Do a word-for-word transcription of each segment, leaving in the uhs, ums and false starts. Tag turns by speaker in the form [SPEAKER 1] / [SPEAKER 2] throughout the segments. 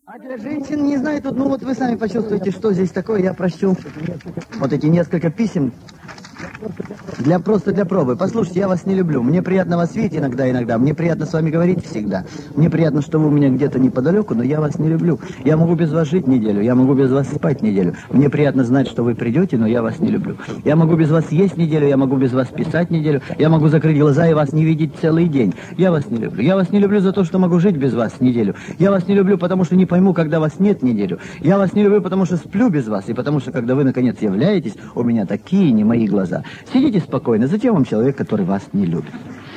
[SPEAKER 1] А для женщин, не знаю, тут, ну вот вы сами почувствуете, что здесь такое, я прочту вот эти несколько писем. Для просто для пробы. Послушайте, я вас не люблю. Мне приятно вас видеть иногда, иногда. Мне приятно с вами говорить всегда. Мне приятно, что вы у меня где-то неподалеку, но я вас не люблю. Я могу без вас жить неделю, я могу без вас спать неделю. Мне приятно знать, что вы придете, но я вас не люблю. Я могу без вас есть неделю, я могу без вас писать неделю. Я могу закрыть глаза и вас не видеть целый день. Я вас не люблю. Я вас не люблю за то, что могу жить без вас неделю. Я вас не люблю, потому что не пойму, когда вас нет неделю. Я вас не люблю, потому что сплю без вас. И потому что, когда вы, наконец, являетесь, у меня такие не мои глаза. Сидите спокойно. Зачем вам человек, который вас не любит?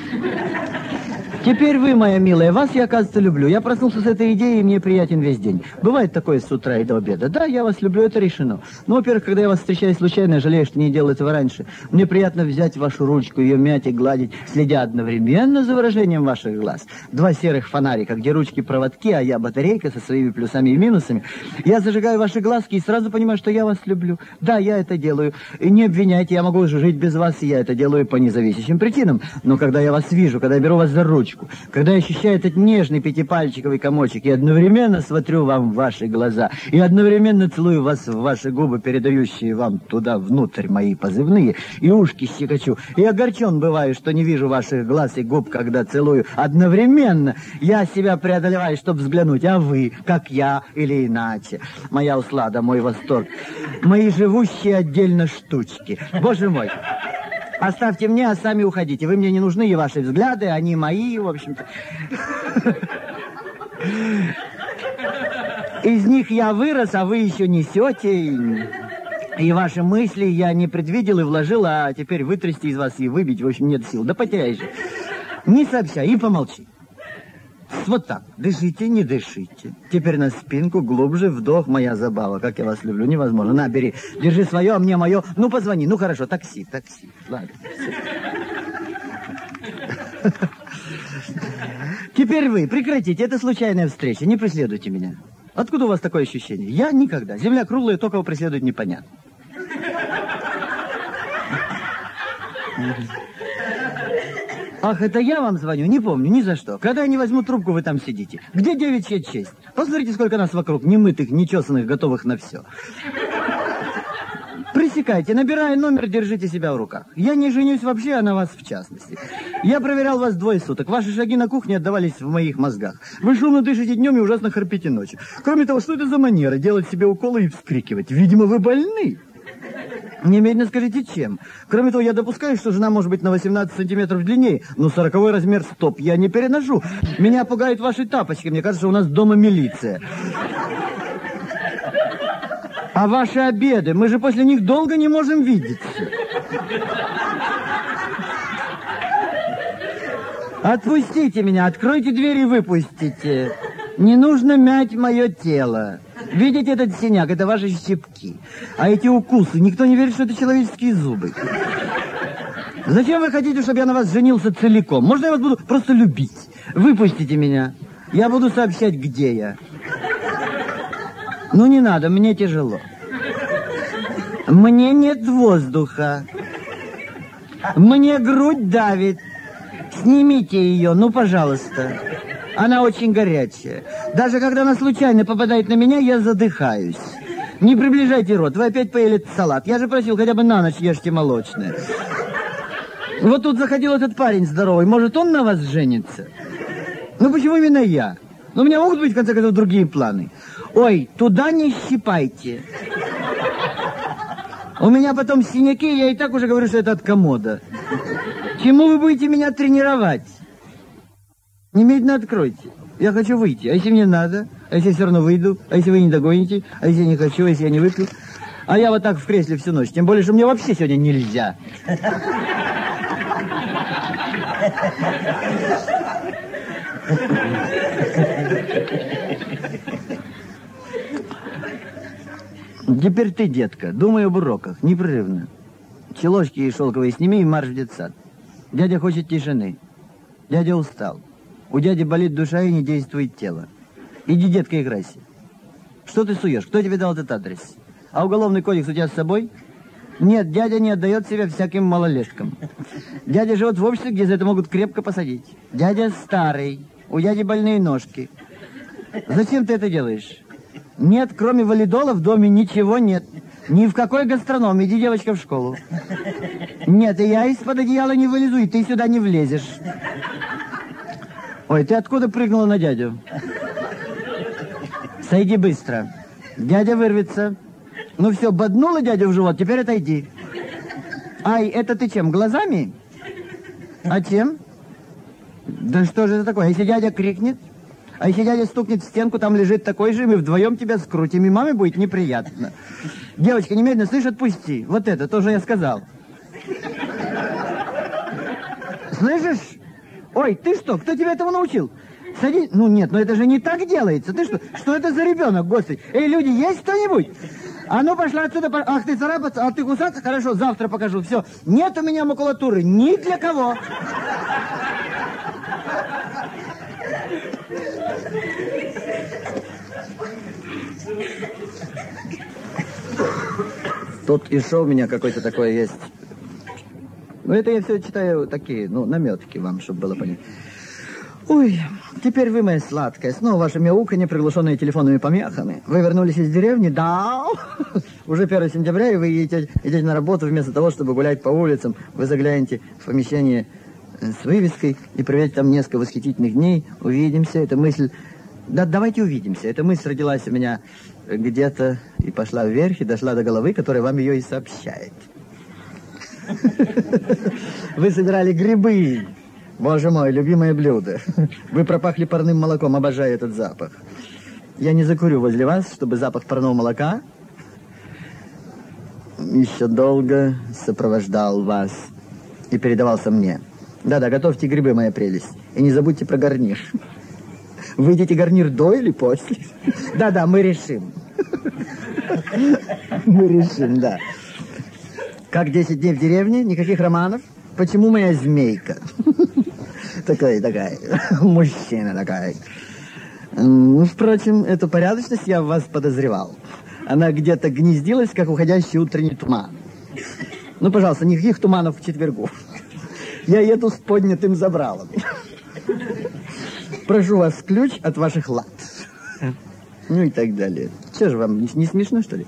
[SPEAKER 1] Теперь вы, моя милая, вас я, оказывается, люблю. Я проснулся с этой идеей, и мне приятен весь день. Бывает такое с утра и до обеда. Да, я вас люблю, это решено. Ну, во-первых, когда я вас встречаю случайно, я жалею, что не делал этого раньше. Мне приятно взять вашу ручку, ее мять и гладить, следя одновременно за выражением ваших глаз. Два серых фонарика, где ручки проводки, а я батарейка со своими плюсами и минусами. Я зажигаю ваши глазки и сразу понимаю, что я вас люблю. Да, я это делаю. И не обвиняйте, я могу жить без вас, и я это делаю по независящим причинам. Но когда я вас вижу, когда я беру вас за ручку, когда я ощущаю этот нежный пятипальчиковый комочек и одновременно смотрю вам в ваши глаза, и одновременно целую вас в ваши губы, передающие вам туда внутрь мои позывные, и ушки щекочу, и огорчен бываю, что не вижу ваших глаз и губ, когда целую одновременно, я себя преодолеваю, чтобы взглянуть, а вы, как я или иначе. Моя услада, мой восторг, мои живущие отдельно штучки. Боже мой! Оставьте мне, а сами уходите. Вы мне не нужны, и ваши взгляды, они мои, в общем-то. Из них я вырос, а вы еще несете. И ваши мысли я не предвидел и вложил, а теперь вытрясти из вас и выбить, в общем, нет сил. Да потеряй же. Не сообщай и помолчи. Вот так. Дышите, не дышите. Теперь на спинку, глубже, вдох, моя забава. Как я вас люблю, невозможно. На, бери. Держи свое, а мне мое. Ну, позвони. Ну, хорошо, такси, такси. Ладно. Теперь вы прекратите. Это случайная встреча. Не преследуйте меня. Откуда у вас такое ощущение? Я никогда. Земля круглая, то, кого преследует, непонятно. Ах, это я вам звоню? Не помню, ни за что. Когда я не возьму трубку, вы там сидите. Где девичья честь? Посмотрите, сколько нас вокруг, немытых, нечесанных, готовых на все. Пресекайте, набирая номер, держите себя в руках. Я не женюсь вообще, а на вас в частности. Я проверял вас двое суток. Ваши шаги на кухне отдавались в моих мозгах. Вы шумно дышите днем и ужасно храпите ночью. Кроме того, что это за манера делать себе уколы и вскрикивать? Видимо, вы больны. Немедленно скажите, чем. Кроме того, я допускаю, что жена может быть на восемнадцать сантиметров длиннее, но сороковой размер стоп я не переношу. Меня пугают ваши тапочки. Мне кажется, у нас дома милиция. А ваши обеды, мы же после них долго не можем видеться. Отпустите меня, откройте дверь и выпустите. Не нужно мять мое тело. Видите этот синяк? Это ваши щипки. А эти укусы, никто не верит, что это человеческие зубы. Зачем вы хотите, чтобы я на вас женился целиком? Можно я вас буду просто любить? Выпустите меня. Я буду сообщать, где я. Ну, не надо, мне тяжело. Мне нет воздуха. Мне грудь давит. Снимите ее, ну, пожалуйста. Она очень горячая. Даже когда она случайно попадает на меня, я задыхаюсь. Не приближайте рот, вы опять поели этот салат. Я же просил, хотя бы на ночь ешьте молочное. Вот тут заходил этот парень здоровый, может, он на вас женится? Ну, почему именно я? Ну, у меня могут быть, в конце концов, другие планы. Ой, туда не щипайте. У меня потом синяки, я и так уже говорю, что это от комода. Чему вы будете меня тренировать? Немедленно откройте. Я хочу выйти. А если мне надо? А если я все равно выйду? А если вы не догоните? А если я не хочу? А если я не выпью? А я вот так в кресле всю ночь. Тем более, что мне вообще сегодня нельзя. Теперь ты, детка, думай об уроках, непрерывно. Чулочки и шелковые сними и марш в детсад. Дядя хочет тишины. Дядя устал. У дяди болит душа и не действует тело. Иди, детка, играйся. Что ты суешь? Кто тебе дал этот адрес? А уголовный кодекс у тебя с собой? Нет, дядя не отдает себя всяким малолеткам. Дядя живет в обществе, где за это могут крепко посадить. Дядя старый. У дяди больные ножки. Зачем ты это делаешь? Нет, кроме валидола в доме ничего нет. Ни в какой гастроном. Иди, девочка, в школу. Нет, и я из-под одеяла не вылезу, и ты сюда не влезешь. Ой, ты откуда прыгнула на дядю? Сойди быстро. Дядя вырвется. Ну все, боднула дядю в живот, теперь отойди. Ай, это ты чем, глазами? А чем? Да что же это такое? А если дядя крикнет? А если дядя стукнет в стенку, там лежит такой же, и мы вдвоем тебя скрутим, и маме будет неприятно. Девочка, немедленно, слышь, отпусти. Вот это тоже я сказал. Слышишь? Ой, ты что, кто тебя этому научил? Садись. Ну нет, ну это же не так делается. Ты что? Что это за ребенок, господи? Эй, люди, есть кто-нибудь? А ну пошла отсюда. Ах, ты царапаться, а ты кусаться? Хорошо, завтра покажу. Все. Нет у меня макулатуры ни для кого. Тут и шоу у меня какое-то такое есть. Ну, это я все читаю такие, ну, наметки вам, чтобы было понятно. Ой, теперь вы, моя сладкая, снова ваше мяуканье, приглушенное телефонными помехами. Вы вернулись из деревни? Да. Уже первое сентября, и вы идете, идете на работу вместо того, чтобы гулять по улицам. Вы заглянете в помещение с вывеской и проведете там несколько восхитительных дней. Увидимся. Эта мысль... Да, давайте увидимся. Эта мысль родилась у меня где-то и пошла вверх, и дошла до головы, которая вам ее и сообщает. Вы собирали грибы. Боже мой, любимое блюдо. Вы пропахли парным молоком, обожаю этот запах. Я не закурю возле вас, чтобы запах парного молока еще долго сопровождал вас и передавался мне. Да-да, готовьте грибы, моя прелесть. И не забудьте про гарнир. Вы едите гарнир до или после? Да-да, мы решим. Мы решим, да. Как десять дней в деревне? Никаких романов? Почему моя змейка? Такая, такая. Мужчина такая. Впрочем, эту порядочность я в вас подозревал. Она где-то гнездилась, как уходящий утренний туман. Ну, пожалуйста, никаких туманов к четвергу. Я еду с поднятым забралом. Прошу вас ключ от ваших лад. Ну и так далее. Что же вам, не, не смешно, что ли?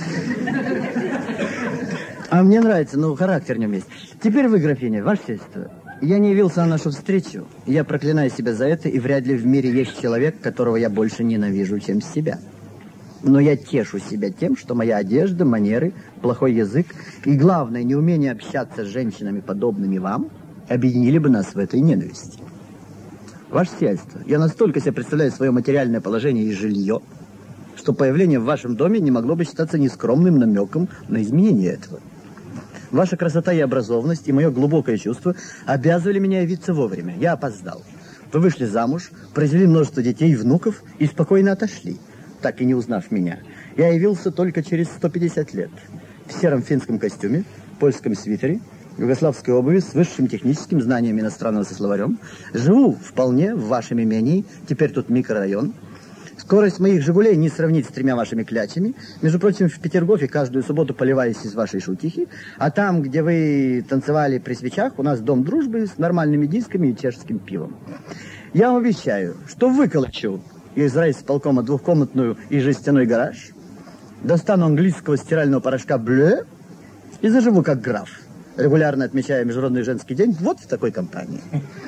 [SPEAKER 1] А мне нравится, ну, характер в нем есть. Теперь вы, графиня, ваше сельство. Я не явился на нашу встречу. Я проклинаю себя за это, и вряд ли в мире есть человек, которого я больше ненавижу, чем себя. Но я тешу себя тем, что моя одежда, манеры, плохой язык и, главное, неумение общаться с женщинами, подобными вам, объединили бы нас в этой ненависти. Ваше сельство, я настолько себе представляю свое материальное положение и жилье, что появление в вашем доме не могло бы считаться нескромным намеком на изменение этого. Ваша красота и образованность, и мое глубокое чувство обязывали меня явиться вовремя. Я опоздал. Вы вышли замуж, произвели множество детей и внуков и спокойно отошли, так и не узнав меня. Я явился только через сто пятьдесят лет. В сером финском костюме, польском свитере, югославской обуви, с высшим техническим знанием иностранного со словарем. Живу вполне в вашем имении, теперь тут микрорайон. Скорость моих «Жигулей» не сравнить с тремя вашими клячами. Между прочим, в Петергофе каждую субботу поливаюсь из вашей шутихи. А там, где вы танцевали при свечах, у нас дом дружбы с нормальными дисками и чешским пивом. Я вам обещаю, что выколочу из райисполкома двухкомнатную и жестяной гараж, достану английского стирального порошка «Блeu» и заживу как граф, регулярно отмечая Международный женский день вот в такой компании.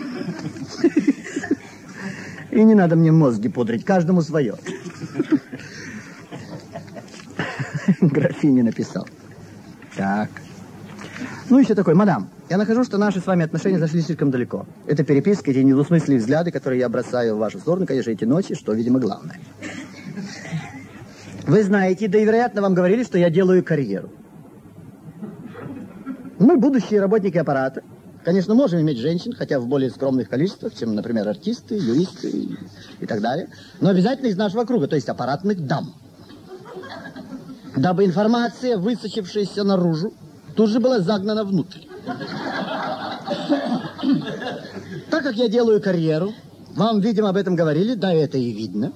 [SPEAKER 1] И не надо мне мозги пудрить, каждому свое. Графиня написал. Так. Ну, еще такой, мадам, я нахожу, что наши с вами отношения зашли слишком далеко. Это переписка, эти недвусмысленные взгляды, которые я бросаю в вашу сторону, конечно, эти ночи, что, видимо, главное. Вы знаете, да и, вероятно, вам говорили, что я делаю карьеру. Мы будущие работники аппарата. Конечно, можем иметь женщин, хотя в более скромных количествах, чем, например, артисты, юристы и, и так далее. Но обязательно из нашего круга, то есть аппаратных дам. Дабы информация, высочившаяся наружу, тут же была загнана внутрь. Так как я делаю карьеру, вам, видимо, об этом говорили, да, это и видно.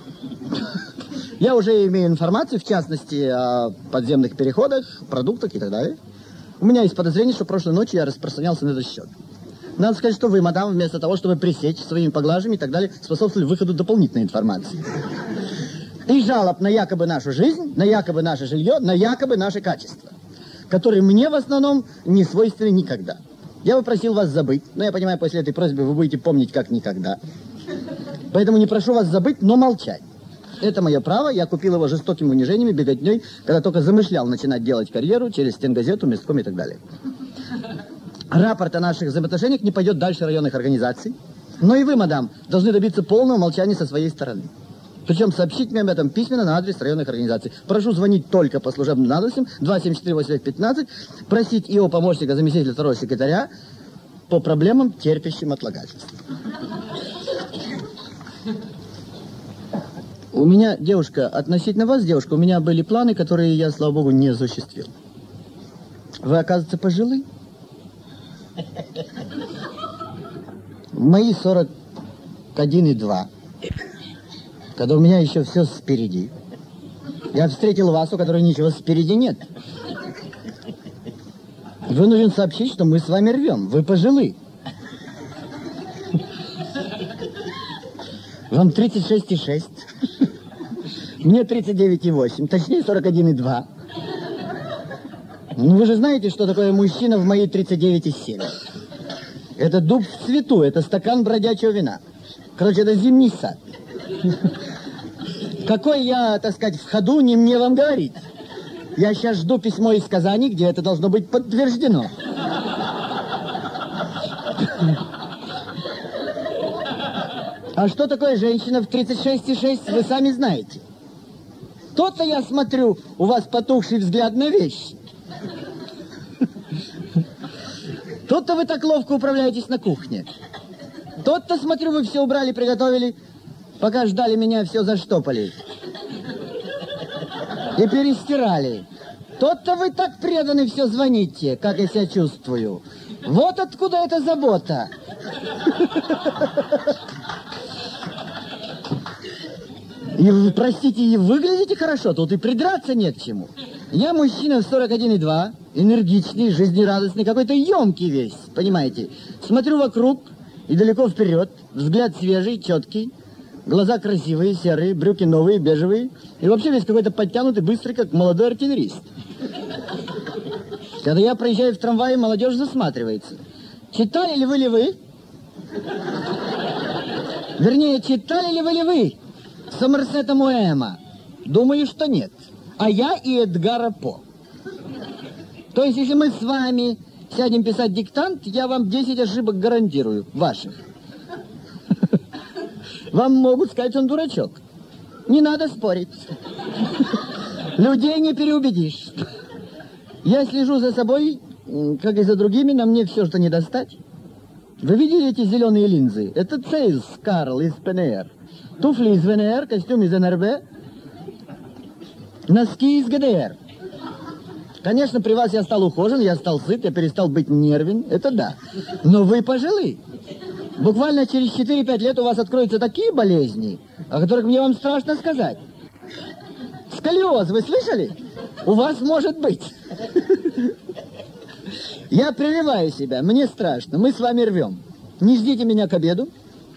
[SPEAKER 1] Я уже имею информацию, в частности, о подземных переходах, продуктах и так далее. У меня есть подозрение, что прошлой ночью я распространялся на этот счет. Надо сказать, что вы, мадам, вместо того, чтобы пресечь своими поглажами и так далее, способствовали выходу дополнительной информации. И жалоб на якобы нашу жизнь, на якобы наше жилье, на якобы наше качество, которые мне в основном не свойственны никогда. Я бы просил вас забыть, но я понимаю, после этой просьбы вы будете помнить как никогда. Поэтому не прошу вас забыть, но молчать. Это мое право, я купил его жестокими унижениями, беготней, когда только замышлял начинать делать карьеру через стенгазету, местком и так далее. Рапорт о наших взаимоотношениях не пойдет дальше районных организаций, но и вы, мадам, должны добиться полного молчания со своей стороны. Причем сообщить мне об этом письменно на адрес районных организаций. Прошу звонить только по служебным адресам два семь четыре восемь пятнадцать, просить его помощника, заместителя второго секретаря по проблемам, терпящим отлагательств. У меня, девушка, относительно вас, девушка, у меня были планы, которые я, слава богу, не осуществил. Вы, оказывается, пожилы? Мои сорок один и два. Когда у меня еще все спереди. Я встретил вас, у которой ничего спереди нет. Вынужден сообщить, что мы с вами рвем. Вы пожилы. Вам тридцать шесть и шесть. Мне тридцать девять и восемь. Точнее, сорок один и два. Ну, вы же знаете, что такое мужчина в мои тридцать девять и семь. Это дуб в цвету, это стакан бродячего вина. Короче, это зимний сад. Какой я, так сказать, в ходу, не мне вам говорить. Я сейчас жду письмо из Казани, где это должно быть подтверждено. А что такое женщина в тридцать шесть и шесть, вы сами знаете. То-то я смотрю, у вас потухший взгляд на вещи. То-то вы так ловко управляетесь на кухне. То-то, смотрю, вы все убрали, приготовили, пока ждали меня, все заштопали. И перестирали. То-то вы так преданы все звоните, как я себя чувствую. Вот откуда эта забота. И вы, простите, и выглядите хорошо, тут и придраться не к чему. Я мужчина в сорок один и два, энергичный, жизнерадостный, какой-то емкий весь, понимаете. Смотрю вокруг и далеко вперед, взгляд свежий, четкий, глаза красивые, серые, брюки новые, бежевые, и вообще весь какой-то подтянутый, быстрый, как молодой артиллерист. Когда я проезжаю в трамвае, молодежь засматривается. Читали ли вы ли вы? Вернее, читали ли вы ли вы Сомерсета Моэма? Думаю, что нет. А я и Эдгара По. То есть, если мы с вами сядем писать диктант, я вам десять ошибок гарантирую, ваших. Вам могут сказать, он дурачок. Не надо спорить. Людей не переубедишь. Я слежу за собой, как и за другими, на мне все, что не достать. Вы видели эти зеленые линзы? Это Цейс Карл из ПНР. Туфли из ВНР, костюм из НРБ, носки из ГДР. Конечно, при вас я стал ухожен, я стал сыт, я перестал быть нервен, это да. Но вы пожилы. Буквально через четыре-пять лет у вас откроются такие болезни, о которых мне вам страшно сказать. Сколиоз, вы слышали? У вас может быть. Я прививаю себя, мне страшно, мы с вами рвем. Не ждите меня к обеду.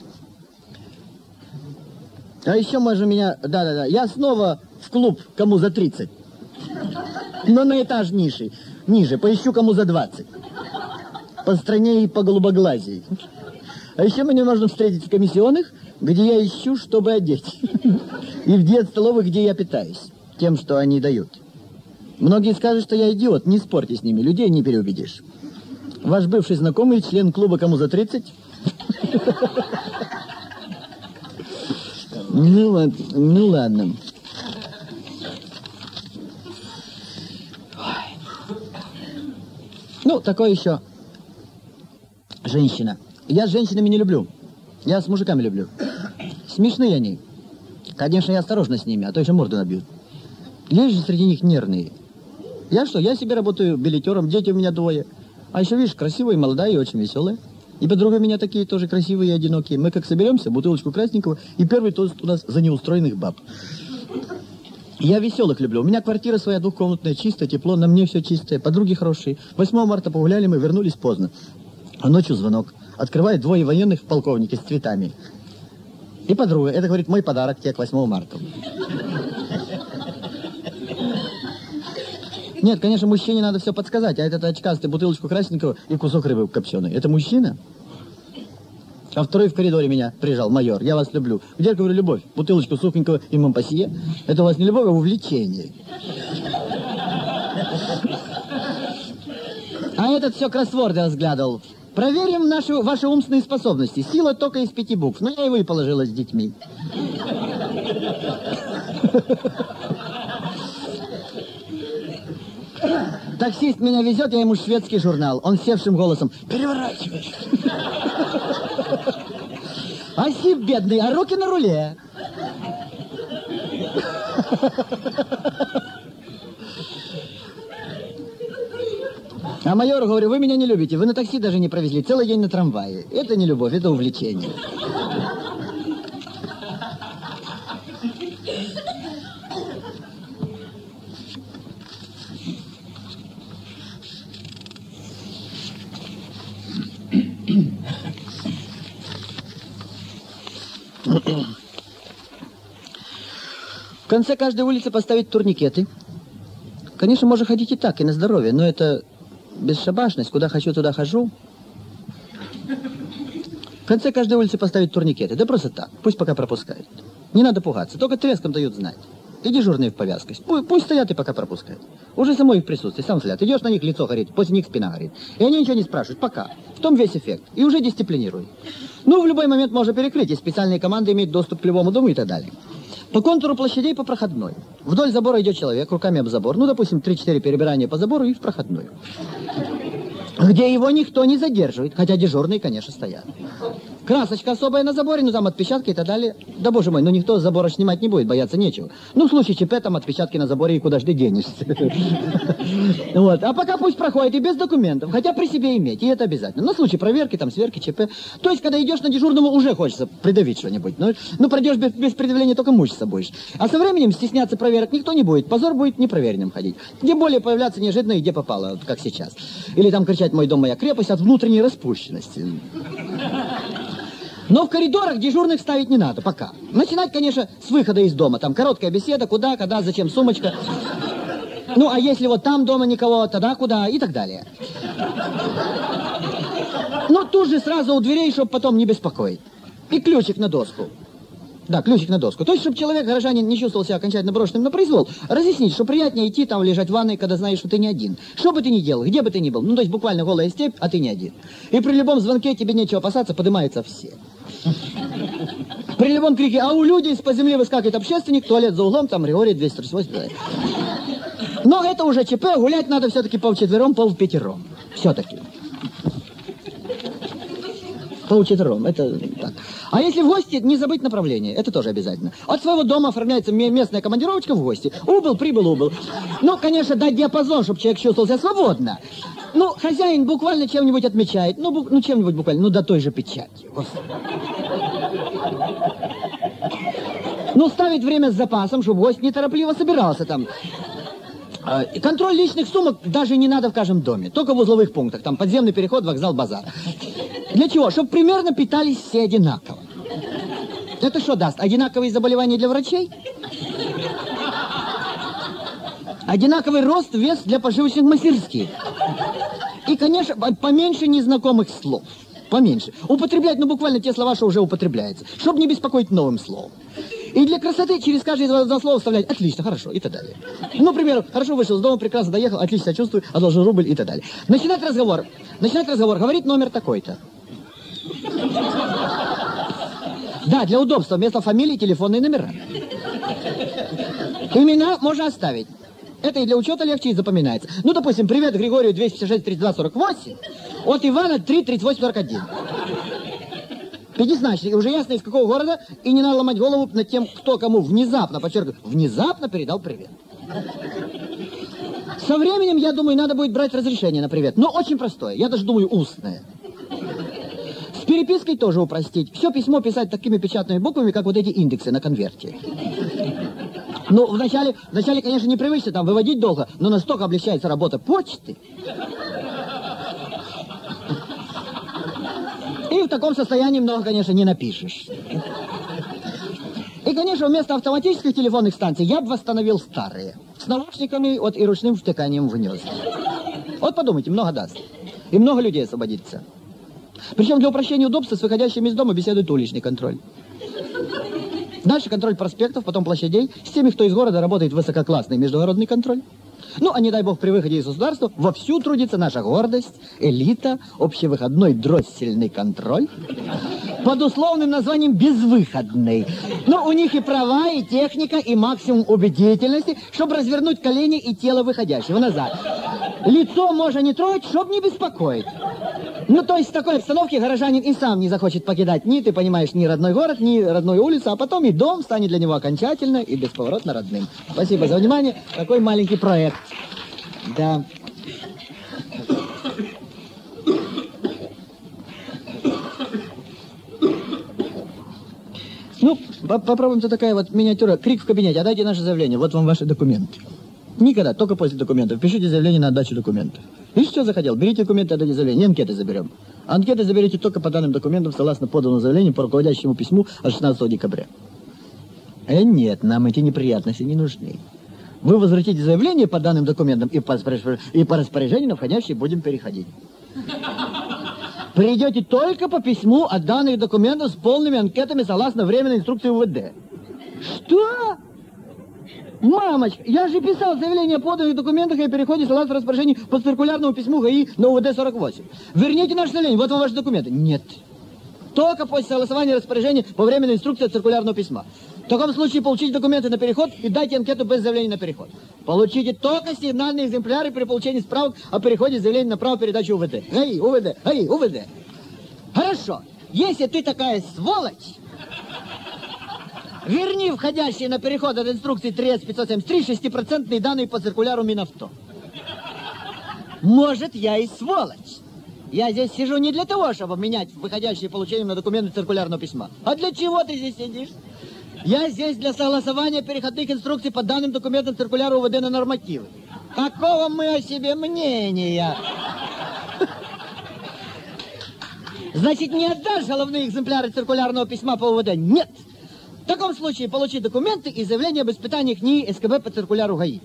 [SPEAKER 1] А еще можно меня... Да-да-да, я снова в клуб, кому за тридцать. Но на этаж ниже, ниже, поищу кому за двадцать. По стране и по голубоглазии. А еще мне можно встретить в комиссионных, где я ищу, чтобы одеть. И в диет-столовых, где я питаюсь тем, что они дают. Многие скажут, что я идиот, не спорьте с ними, людей не переубедишь. Ваш бывший знакомый, член клуба кому за тридцать... Ну, ладно, ну ладно. Ну, такое еще. Женщина. Я с женщинами не люблю. Я с мужиками люблю. Смешные они. Конечно, я осторожно с ними, а то еще морду набьют. Есть же среди них нервные. Я что, я себе работаю билетером, дети у меня двое. А еще, видишь, красивая, молодая и очень веселая. И подруга у меня такие тоже красивые и одинокие. Мы как соберемся, бутылочку красненького, и первый тост у нас за неустроенных баб. Я веселых люблю. У меня квартира своя двухкомнатная, чистая, тепло, на мне все чистое, подруги хорошие. восьмого марта погуляли мы, вернулись поздно. А ночью звонок. Открывает двое военных полковники с цветами. И подруга. Это, говорит, мой подарок тебе к восьмому марта. Нет, конечно, мужчине надо все подсказать, а этот очкастый бутылочку красненького и кусок рыбы копченой. Это мужчина? А второй в коридоре меня прижал, майор, я вас люблю. Где, говорю, любовь? Бутылочку сухонького и Монпассье? Это у вас не любовь, а увлечение. А этот все кроссворды разглядывал. Проверим наши, ваши умственные способности. Сила только из пяти букв. Но я его и положила с детьми. Таксист меня везет, я ему шведский журнал. Он севшим голосом: переворачивай. Осип бедный, а руки на руле. А майору говорю: вы меня не любите, вы на такси даже не провезли, целый день на трамвае. Это не любовь, это увлечение. В конце каждой улицы поставить турникеты. Конечно, можно ходить и так, и на здоровье, но это бесшабашность. Куда хочу, туда хожу. В конце каждой улицы поставить турникеты. Да просто так, пусть пока пропускают. Не надо пугаться, только треском дают знать. И дежурные в повязках. Пусть, пусть стоят и пока пропускают. Уже само их присутствие, сам взгляд. Идешь, на них лицо горит, после них спина горит. И они ничего не спрашивают, пока. В том весь эффект. И уже дисциплинируют. Ну, в любой момент можно перекрыть, и специальные команды имеют доступ к любому дому и так далее. По контуру площадей по проходной. Вдоль забора идет человек, руками об забор. Ну, допустим, три-четыре перебирания по забору и в проходную. Где его никто не задерживает, хотя дежурные, конечно, стоят. Красочка особая на заборе, ну там отпечатки и так далее. Да боже мой, ну никто с забора снимать не будет, бояться нечего. Ну, в случае ЧП, там отпечатки на заборе, и куда ж ты денешься. Вот. А пока пусть проходит и без документов, хотя при себе иметь, и это обязательно. На случай проверки, там, сверки, ЧП. То есть, когда идешь на дежурному, уже хочется придавить что-нибудь. Ну, ну пройдешь без, без предъявления, только мучиться будешь. А со временем стесняться проверок никто не будет. Позор будет непроверенным ходить. Где более появляться неожиданно и где попало, вот как сейчас. Или там кричать: мой дом, моя крепость, от внутренней распущенности. Но в коридорах дежурных ставить не надо пока. Начинать, конечно, с выхода из дома. Там короткая беседа, куда, когда, зачем, сумочка. Ну, а если вот там дома никого, тогда куда и так далее. Ну, тут же сразу у дверей, чтобы потом не беспокоить. И ключик на доску. Да, ключик на доску. То есть, чтобы человек, горожанин, не чувствовал себя окончательно брошенным на произвол, разъяснить, что приятнее идти там, лежать в ванной, когда знаешь, что ты не один. Что бы ты ни делал, где бы ты ни был. Ну, то есть, буквально голая степь, а ты не один. И при любом звонке тебе нечего опасаться, поднимаются все. При любом крике: а у людей из-под земли выскакивает общественник, туалет за углом, там Григорий двести тридцать восемь. Но это уже ЧП, гулять надо все-таки полвчетвером, полвпятером. Все-таки. Полвчетвером, это так. А если в гости, не забыть направление, это тоже обязательно. От своего дома оформляется местная командировочка в гости. Убыл, прибыл, убыл. Ну, конечно, дать диапазон, чтобы человек чувствовал себя свободно. Ну, хозяин буквально чем-нибудь отмечает. Ну, бу ну чем-нибудь буквально, ну, до той же печатью. Ну, ставить время с запасом, чтобы гость неторопливо собирался там. Контроль личных сумок даже не надо в каждом доме. Только в узловых пунктах. Там подземный переход, вокзал, базар. Для чего? Чтобы примерно питались все одинаково. Это что даст? Одинаковые заболевания для врачей? Одинаковый рост, вес для пошивочных мастерских. И, конечно, поменьше незнакомых слов. Поменьше. Употреблять, ну, буквально те слова, что уже употребляется. Чтобы не беспокоить новым словом. И для красоты через каждые два, два слова вставлять: отлично, хорошо, и так далее. Ну, к примеру, хорошо вышел из дома, прекрасно доехал, отлично себя чувствую, одолжил рубль и так далее. Начинать разговор. Начинать разговор. Говорит номер такой-то. Да, для удобства. Вместо фамилии телефонные номера. Имена можно оставить. Это и для учета легче, и запоминается. Ну, допустим, привет Григорию двести пятьдесят шесть тридцать два сорок восемь. От Ивана три тридцать восемь сорок один. Пятизначный, уже ясно, из какого города, и не надо ломать голову над тем, кто кому внезапно, подчеркиваю, внезапно передал привет. Со временем, я думаю, надо будет брать разрешение на привет, но очень простое, я даже думаю, устное. С перепиской тоже упростить. Все письмо писать такими печатными буквами, как вот эти индексы на конверте. Ну, вначале, вначале, конечно, непривычно там выводить долго, но настолько облегчается работа почты. И в таком состоянии много, конечно, не напишешь. И, конечно, вместо автоматических телефонных станций я бы восстановил старые. С наушниками вот, и ручным втыканием в гнезда. Вот подумайте, много даст. И много людей освободится. Причем для упрощения удобства с выходящими из дома беседует уличный контроль. Дальше контроль проспектов, потом площадей. С теми, кто из города работает высококлассный международный контроль. Ну, а не дай бог, при выходе из государства вовсю трудится наша гордость, элита, общевыходной дроссельный контроль под условным названием «безвыходный». Но у них и права, и техника, и максимум убедительности, чтобы развернуть колени и тело выходящего назад. Лицо можно не трогать, чтобы не беспокоить. Ну, то есть в такой обстановке горожанин и сам не захочет покидать ни, ты понимаешь, ни родной город, ни родную улицу, а потом и дом станет для него окончательно и бесповоротно родным. Спасибо за внимание. Такой маленький проект. Да. Ну, попробуем, тут такая вот миниатюра. Крик в кабинете. Отдайте наше заявление. Вот вам ваши документы. Никогда, только после документов. Пишите заявление на отдачу документов. Видишь, что захотел? Берите документы, отдайте заявление. Не анкеты заберем. Анкеты заберете только по данным документам, согласно поданному заявлению по руководящему письму от шестнадцатого декабря. Э, нет, нам эти неприятности не нужны. Вы возвратите заявление по данным документам и по, и по распоряжению на входящие будем переходить. Придете только по письму от данных документов с полными анкетами согласно временной инструкции УВД. Что? Мамочка, я же писал заявление о поданных документах и о переходе согласно распоряжению по циркулярному письму ГАИ на УВД сорок восемь. Верните наше заявление, вот вам ваши документы. Нет. Только после согласования распоряжения по временной инструкции от циркулярного письма. В таком случае получите документы на переход и дайте анкету без заявления на переход. Получите только сигнальные экземпляры при получении справок о переходе заявления на право передачи УВД. ГАИ, УВД, ГАИ, УВД. Хорошо. Если ты такая сволочь, верни входящие на переход от инструкции три эс пятьсот семьдесят три шестипроцентные данные по циркуляру Минавто. Может, я и сволочь. Я здесь сижу не для того, чтобы менять выходящие получением на документы циркулярного письма. А для чего ты здесь сидишь? Я здесь для согласования переходных инструкций по данным документам циркуляра УВД на нормативы. Какого мы о себе мнения? Значит, не отдашь головные экземпляры циркулярного письма по УВД? Нет. В таком случае получи документы и заявление об испытаниях НИИ СКБ по циркуляру ГАИ.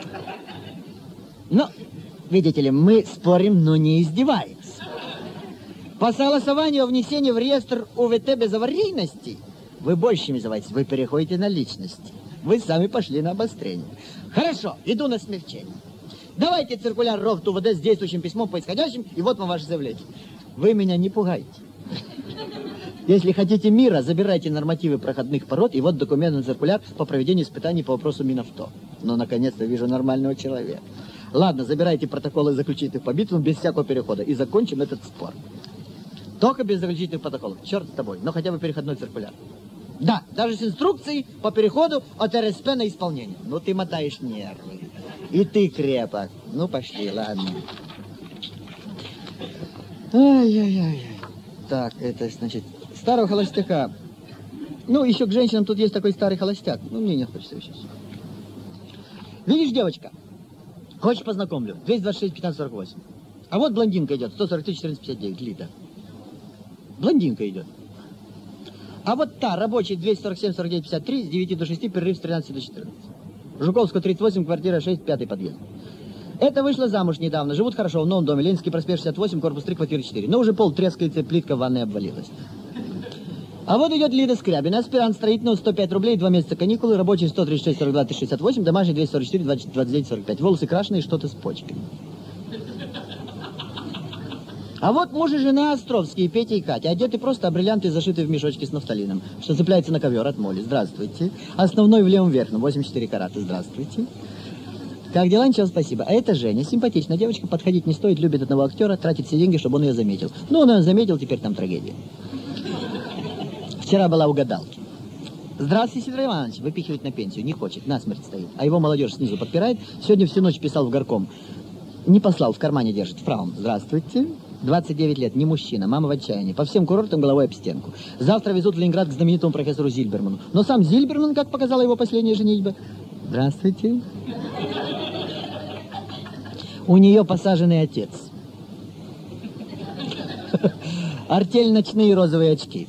[SPEAKER 1] Но, видите ли, мы спорим, но не издеваемся. По согласованию о внесении в реестр УВТ без аварийности вы больше называетесь, вы переходите на личности. Вы сами пошли на обострение. Хорошо, иду на смягчение. Давайте циркуляр РОВД УВД с действующим письмом по исходящим, и вот вам ваше заявление. Вы меня не пугайте. Если хотите мира, забирайте нормативы проходных пород, и вот документ на циркуляр по проведению испытаний по вопросу Минавто. Но, наконец-то, вижу нормального человека. Ладно, забирайте протоколы заключительных по битвам без всякого перехода, и закончим этот спор. Только без заключительных протоколов. Черт с тобой, но хотя бы переходной циркуляр. Да, даже с инструкцией по переходу от РСП на исполнение. Ну, ты мотаешь нервы. И ты крепок. Ну, пошли, ладно. Ай-яй-яй. Так, это, значит, старого холостяка. Ну, еще к женщинам тут есть такой старый холостяк. Ну, мне не хочется сейчас. Видишь, девочка? Хочешь, познакомлю? двести двадцать шесть пятнадцать сорок восемь. А вот блондинка идет, сто сорок три четырнадцать пятьдесят девять, Лида. Блондинка идет. А вот та, рабочий, двести сорок семь сорок девять пятьдесят три, с девяти до шести, перерыв с тринадцати до четырнадцати. Жуковского, тридцать восемь, квартира шесть, пятый подъезд. Это вышла замуж недавно, живут хорошо в новом доме, Ленинский проспект шестьдесят восемь, корпус три, квартира четыре. Но уже пол трескается, плитка в ванной обвалилась. А вот идет Лида Скрябина, аспирант строительного, сто пять рублей, два месяца каникулы, рабочий сто тридцать шесть сорок два шестьдесят восемь, домашний двести сорок четыре двадцать девять сорок пять. Волосы крашеные, что-то с почками. А вот муж и жена Островские, Петя и Катя, одеты просто, а бриллианты зашиты в мешочки с нафталином, что цепляется на ковер от моли. Здравствуйте. Основной в левом верхнем, восемьдесят четыре карата. Здравствуйте. Как дела? Ничего, спасибо. А это Женя, симпатичная девочка, подходить не стоит, любит одного актера, тратит все деньги, чтобы он ее заметил. Ну, он ее заметил, теперь там трагедия. Вчера была у гадалки. Здравствуйте, Сидор Иванович. Выпихивать на пенсию не хочет, насмерть стоит. А его молодежь снизу подпирает. Сегодня всю ночь писал в горком. Не послал, в кармане держит. В правом. Здравствуйте. двадцать девять лет, не мужчина, мама в отчаянии. По всем курортам головой об стенку. Завтра везут в Ленинград к знаменитому профессору Зильберману. Но сам Зильберман, как показала его последняя женитьба. Здравствуйте. У нее посаженный отец. Артель ночные розовые очки.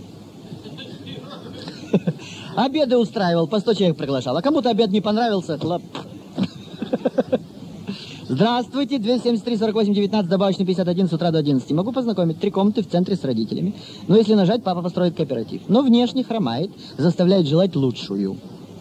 [SPEAKER 1] Обеды устраивал, по сто человек приглашал. А кому-то обед не понравился. Лап. Здравствуйте, двести семьдесят три сорок восемь девятнадцать, добавочный пятьдесят один с утра до одиннадцати. Могу познакомить. Три комнаты в центре с родителями. Но если нажать, папа построит кооператив. Но внешне хромает, заставляет желать лучшую.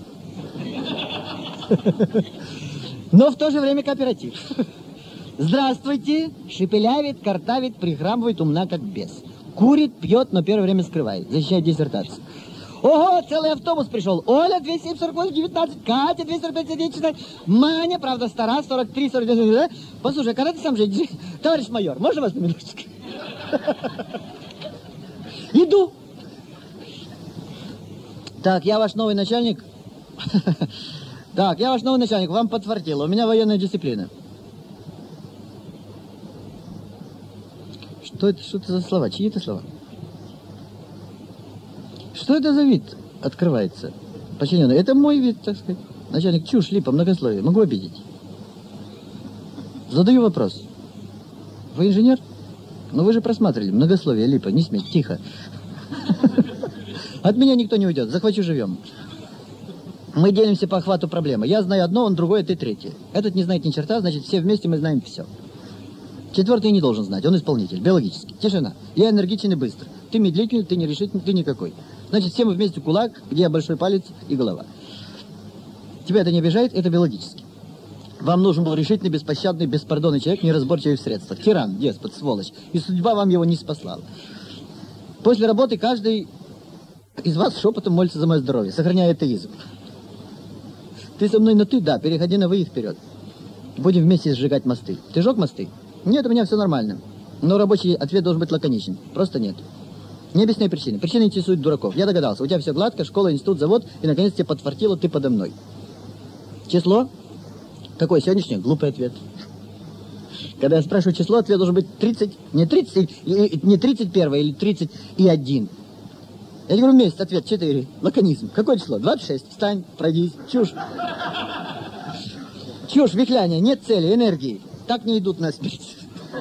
[SPEAKER 1] Но в то же время кооператив. Здравствуйте, шепелявит, картавит, прихрамывает, умна как бес. Курит, пьет, но первое время скрывает, защищает диссертацию. Ого, целый автобус пришел. Оля, двести семь сорок восемь девятнадцать, Катя, двести сорок пять девять шестнадцать, Маня, правда, стара, сорок три сорок девять. Послушай, а когда ты сам женишься? Товарищ майор, можно вас на минуточку? Иду. Так, я ваш новый начальник. Так, я ваш новый начальник, вам подфартило. У меня военная дисциплина. Что это, что это за слова? Чьи это слова? Что это за вид открывается? Подчиненный. Это мой вид, так сказать. Начальник, чушь, липа, многословие. Могу обидеть? Задаю вопрос. Вы инженер? Но вы же просматривали. Многословие, липа, не смей, тихо. От меня никто не уйдет. Захвачу живем. Мы делимся по охвату проблемы. Я знаю одно, он другое, ты третье. Этот не знает ни черта, значит, все вместе мы знаем все. Четвертый не должен знать, он исполнитель, биологический. Тишина. Я энергичен и быстр. Ты медлительный, ты нерешительный, ты никакой. Значит, все мы вместе кулак, где большой палец и голова. Тебя это не обижает, это биологически. Вам нужен был решительный, беспощадный, беспардонный человек, неразборчивый в средствах. Тиран, деспот, сволочь. И судьба вам его не спасла. После работы каждый из вас шепотом молится за мое здоровье, сохраняя атеизм. Ты со мной на ты, да, переходи на вы и вперед. Будем вместе сжигать мосты. Ты жег мосты? Нет, у меня все нормально. Но рабочий ответ должен быть лаконичен. Просто нет. Не объясняй причины. Причины интересуют дураков. Я догадался. У тебя все гладко, школа, институт, завод, и наконец тебе подфартило, ты подо мной. Число? Какое сегодняшнее? Глупый ответ. Когда я спрашиваю число, ответ должен быть тридцать, не тридцать, не тридцать первое или тридцать и один. Я говорю, месяц, ответ четыре. Лаконизм. Какое число? двадцать шесть. Встань, пройдись. Чушь. Чушь, вихляние, нет цели, энергии. Так не идут на смерть.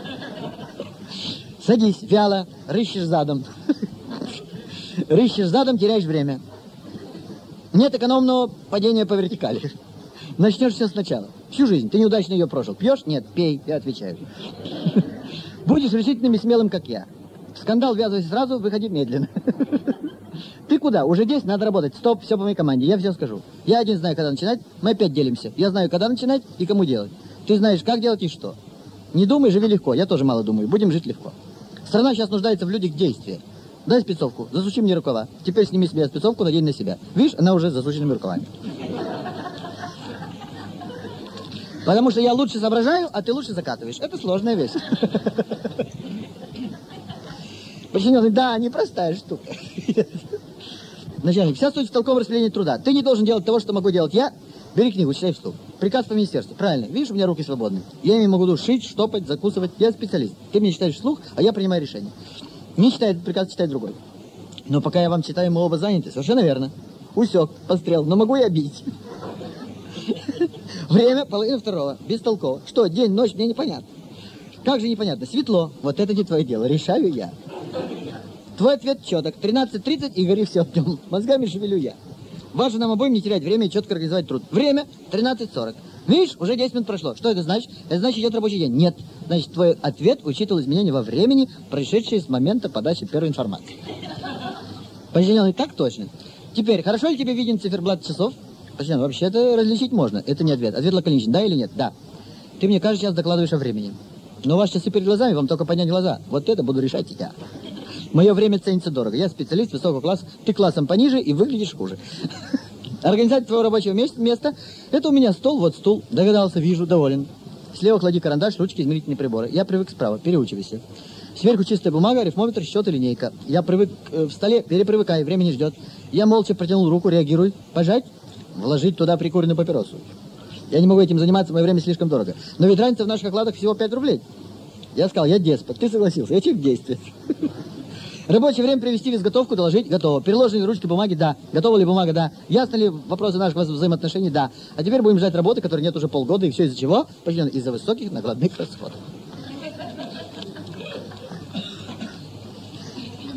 [SPEAKER 1] Садись, вяло, рыщешь задом. Рыщешь задом, теряешь время. Нет экономного падения по вертикали. Начнешь все сначала. Всю жизнь. Ты неудачно ее прожил. Пьешь? Нет, пей, я отвечаю. Будешь решительным и смелым, как я. В скандал ввязывайся сразу, выходи медленно. Ты куда? Уже здесь, надо работать. Стоп, все по моей команде, я все скажу. Я один знаю, когда начинать, мы опять делимся. Я знаю, когда начинать и кому делать. Ты знаешь, как делать и что. Не думай, живи легко. Я тоже мало думаю. Будем жить легко. Страна сейчас нуждается в людях действия. Дай спецовку, засучи мне рукава. Теперь сними с меня спецовку, надень на себя. Видишь, она уже с засученными рукавами. Потому что я лучше соображаю, а ты лучше закатываешь. Это сложная вещь. Подчиненный, да, непростая штука. Начальник, вся суть в толковом распределении труда. Ты не должен делать того, что могу делать я. Бери книгу, читай вслух. Приказ по министерству. Правильно. Видишь, у меня руки свободны. Я ими могу шить, штопать, закусывать. Я специалист. Ты мне читаешь вслух, а я принимаю решение. Не читай этот приказ, читай другой. Но пока я вам читаю, мы оба заняты. Совершенно верно. Усек, пострел. Но могу и обидеть. Время половина второго. Бестолково. Что, день, ночь, мне непонятно. Как же непонятно? Светло. Вот это не твое дело. Решаю я. Твой ответ четок. тринадцать тридцать и гори все в нем. Мозгами шевелю я. Важно нам обоим не терять время и четко организовать труд. Время тринадцать сорок. Видишь, уже десять минут прошло. Что это значит? Это значит, идет рабочий день. Нет. Значит, твой ответ учитывал изменения во времени, происшедшие с момента подачи первой информации. Подчиненный, так точно. Теперь, хорошо ли тебе виден циферблат часов? Подчиненный, вообще-то различить можно. Это не ответ. Ответ лаконичен. Да или нет? Да. Ты мне, кажется, сейчас докладываешь о времени. Но у вас часы перед глазами, вам только поднять глаза. Вот это буду решать я. Мое время ценится дорого. Я специалист высокого класса. Ты классом пониже и выглядишь хуже. Организация твоего рабочего места. Это у меня стол, вот стул. Догадался, вижу, доволен. Слева клади карандаш, ручки, измерительные приборы. Я привык справа, переучивайся. Сверху чистая бумага, арифмометр, счет и линейка. Я привык э, в столе, перепривыкай, время не ждет. Я молча протянул руку, реагируй. Пожать, вложить туда прикуренную папиросу. Я не могу этим заниматься, мое время слишком дорого. Но ведь разница в наших окладах всего пять рублей. Я сказал, я деспот, ты согласился, я человек действия. Рабочее время привести в изготовку, доложить, готово. Переложенные ручки бумаги, да. Готова ли бумага, да. Ясно ли вопросы наших взаимоотношений, да. А теперь будем ждать работы, которой нет уже полгода, и все из-за чего? Почему? Из-за высоких накладных расходов.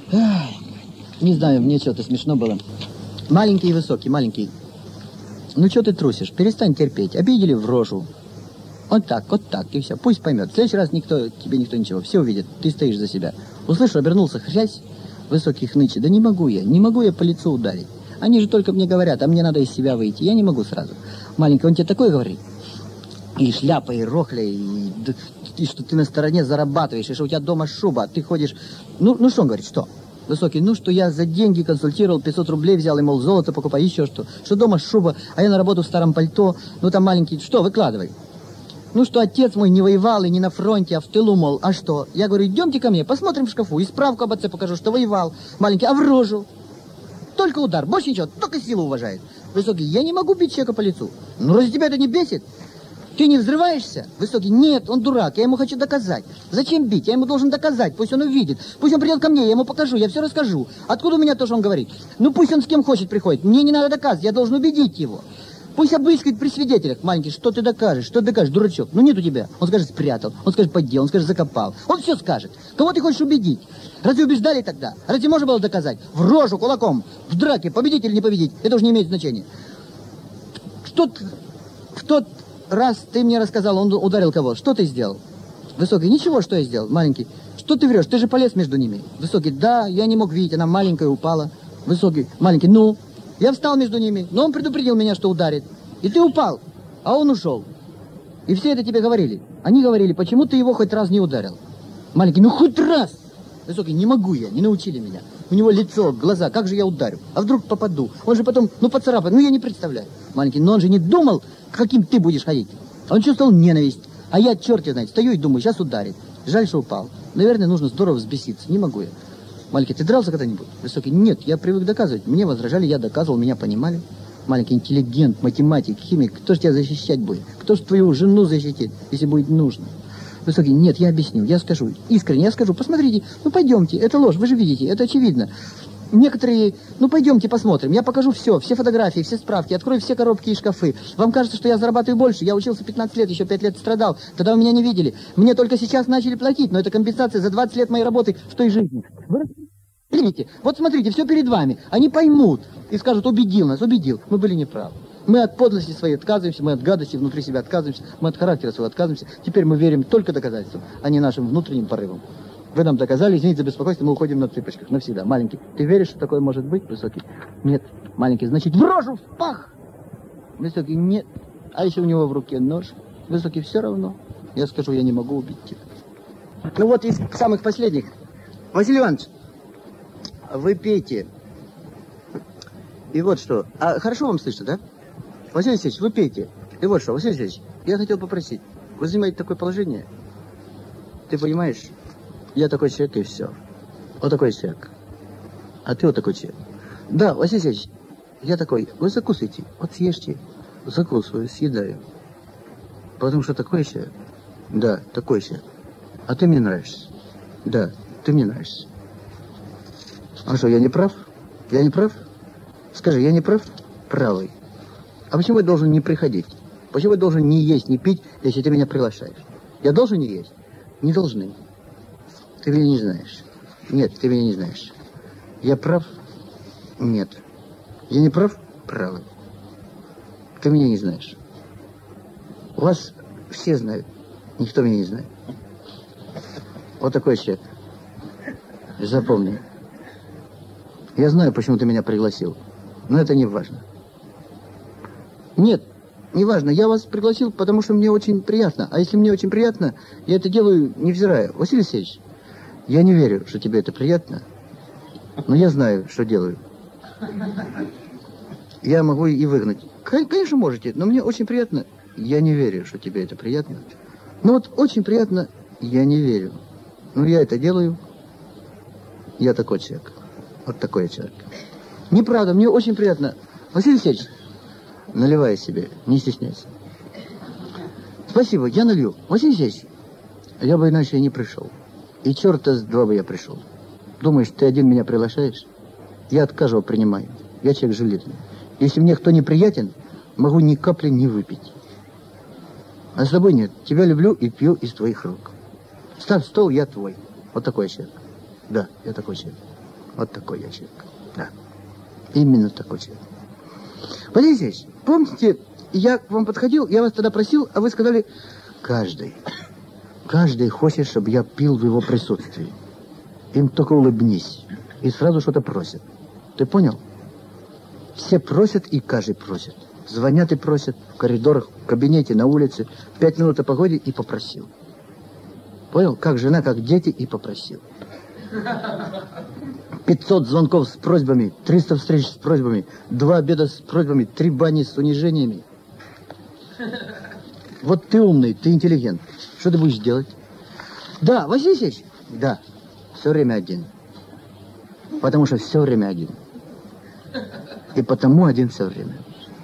[SPEAKER 1] Ай, не знаю, мне что-то смешно было. Маленький и высокий, маленький. Ну что ты трусишь? Перестань терпеть. Обидели в рожу. Вот так, вот так, и все. Пусть поймет. В следующий раз никто, тебе никто ничего. Все увидит. Ты стоишь за себя. Услышал, обернулся, хрясь, высокий хнычет. Да не могу я, не могу я по лицу ударить. Они же только мне говорят, а мне надо из себя выйти. Я не могу сразу. Маленький, он тебе такое говорит? И шляпа, и рохля, и, и что ты на стороне зарабатываешь, и что у тебя дома шуба, а ты ходишь... Ну, ну что он говорит, что? Высокий, ну что я за деньги консультировал, пятьсот рублей взял, и, мол, золото покупай, еще что. Что дома шуба, а я на работу в старом пальто, ну там маленький, что, выкладывай. Ну что отец мой не воевал и не на фронте, а в тылу, мол, а что? Я говорю, идемте ко мне, посмотрим в шкафу, и справку об отце покажу, что воевал. Маленький, а в рожу? Только удар, больше ничего, только силу уважает. Высокий, я не могу бить человека по лицу. Ну разве тебя это не бесит? Ты не взрываешься? Высокий, нет, он дурак, я ему хочу доказать. Зачем бить? Я ему должен доказать, пусть он увидит. Пусть он придет ко мне, я ему покажу, я все расскажу. Откуда у меня то, что он говорит? Ну пусть он с кем хочет приходит, мне не надо доказывать, я должен убедить его. Пусть обыскивает при свидетелях. Маленький, что ты докажешь? Что ты докажешь, дурачок? Ну нет у тебя. Он скажет, спрятал, он скажет, поддел, он скажет, закопал. Он все скажет. Кого ты хочешь убедить? Разве убеждали тогда? Разве можно было доказать? В рожу, кулаком, в драке, победить или не победить, это уже не имеет значения. В тот, в тот раз ты мне рассказал, он ударил кого? Что ты сделал? Высокий, ничего, что я сделал? Маленький, что ты врешь? Ты же полез между ними. Высокий, да, я не мог видеть, она маленькая упала. Высокий, маленький, ну... Я встал между ними, но он предупредил меня, что ударит. И ты упал, а он ушел. И все это тебе говорили. Они говорили, почему ты его хоть раз не ударил. Маленький, ну хоть раз. Высокий, не могу я, не научили меня. У него лицо, глаза, как же я ударю? А вдруг попаду? Он же потом, ну поцарапает, ну я не представляю. Маленький, но он же не думал, каким ты будешь ходить. Он чувствовал ненависть. А я, черт я знает, стою и думаю, сейчас ударит. Жаль, что упал. Наверное, нужно здорово взбеситься. Не могу я. Маленький, ты дрался когда-нибудь? Высокий, нет, я привык доказывать. Мне возражали, я доказывал, меня понимали. Маленький, интеллигент, математик, химик. Кто же тебя защищать будет? Кто же твою жену защитит, если будет нужно? Высокий, нет, я объясню, я скажу. Искренне я скажу, посмотрите, ну пойдемте, это ложь, вы же видите, это очевидно. Некоторые, ну пойдемте посмотрим, я покажу все, все фотографии, все справки, открою все коробки и шкафы. Вам кажется, что я зарабатываю больше, я учился пятнадцать лет, еще пять лет страдал, тогда вы меня не видели. Мне только сейчас начали платить, но это компенсация за двадцать лет моей работы в той жизни. Вы видите, вот смотрите, все перед вами, они поймут и скажут, убедил нас, убедил, мы были неправы. Мы от подлости своей отказываемся, мы от гадости внутри себя отказываемся, мы от характера своего отказываемся. Теперь мы верим только доказательствам, а не нашим внутренним порывам. Вы нам доказали, извините за беспокойство, мы уходим на цыпочках навсегда. Маленький, ты веришь, что такое может быть? Высокий, нет. Маленький, значит, в рожу, в пах! Высокий, нет. А еще у него в руке нож. Высокий, все равно. Я скажу, я не могу убить тебя. Ну вот из самых последних. Василий Иванович, вы пейте. И вот что. А хорошо вам слышно, да? Василий Алексеевич, вы пейте. И вот что, Василий Алексеевич, я хотел попросить. Вы занимаете такое положение. Ты понимаешь? Я такой человек, и все. Вот такой человек. А ты вот такой человек. Да, Василий Алексеевич, я такой. Вы закусывайте. Вот съешьте. Закусываю, съедаю. Потому что такой человек. Да, такой человек. А ты мне нравишься. Да, ты мне нравишься. А что, я не прав? Я не прав? Скажи, я не прав? Правый. А почему я должен не приходить? Почему я должен не есть, не пить, если ты меня приглашаешь? Я должен не есть? Не должны. Ты меня не знаешь. Нет, ты меня не знаешь. Я прав? Нет. Я не прав? Правый. Ты меня не знаешь. Вас все знают. Никто меня не знает. Вот такой человек. Запомни. Я знаю, почему ты меня пригласил. Но это не важно. Нет, не важно. Я вас пригласил, потому что мне очень приятно. А если мне очень приятно, я это делаю, невзирая. Василий Алексеевич, я не верю, что тебе это приятно, но я знаю, что делаю. Я могу и выгнать. Конечно, можете, но мне очень приятно. Я не верю, что тебе это приятно. Но вот очень приятно, я не верю. Но я это делаю. Я такой человек. Вот такой человек. Неправда, мне очень приятно. Василий Алексеевич, наливай себе, не стесняйся. Спасибо, я налью. Василий Алексеевич, я бы иначе и не пришел. И черта с два бы я пришел. Думаешь, ты один меня приглашаешь? Я откажу, принимаю. Я человек железный. Если мне кто неприятен, могу ни капли не выпить. А с тобой нет. Тебя люблю и пью из твоих рук. Ставь стол, я твой. Вот такой человек. Да, я такой человек. Вот такой я человек. Да. Именно такой человек. Валерий Алексеевич, помните, я к вам подходил, я вас тогда просил, а вы сказали, каждый, каждый хочет, чтобы я пил в его присутствии. Им только улыбнись. И сразу что-то просят. Ты понял? Все просят, и каждый просит. Звонят и просят в коридорах, в кабинете, на улице. Пять минут о погоде и попросил. Понял? Как жена, как дети, и попросил. пятьсот звонков с просьбами, триста встреч с просьбами, два обеда с просьбами, три бани с унижениями. Вот ты умный, ты интеллигент. Что ты будешь делать? Да, Василий Алексеевич? Да, все время один. Потому что все время один. И потому один все время.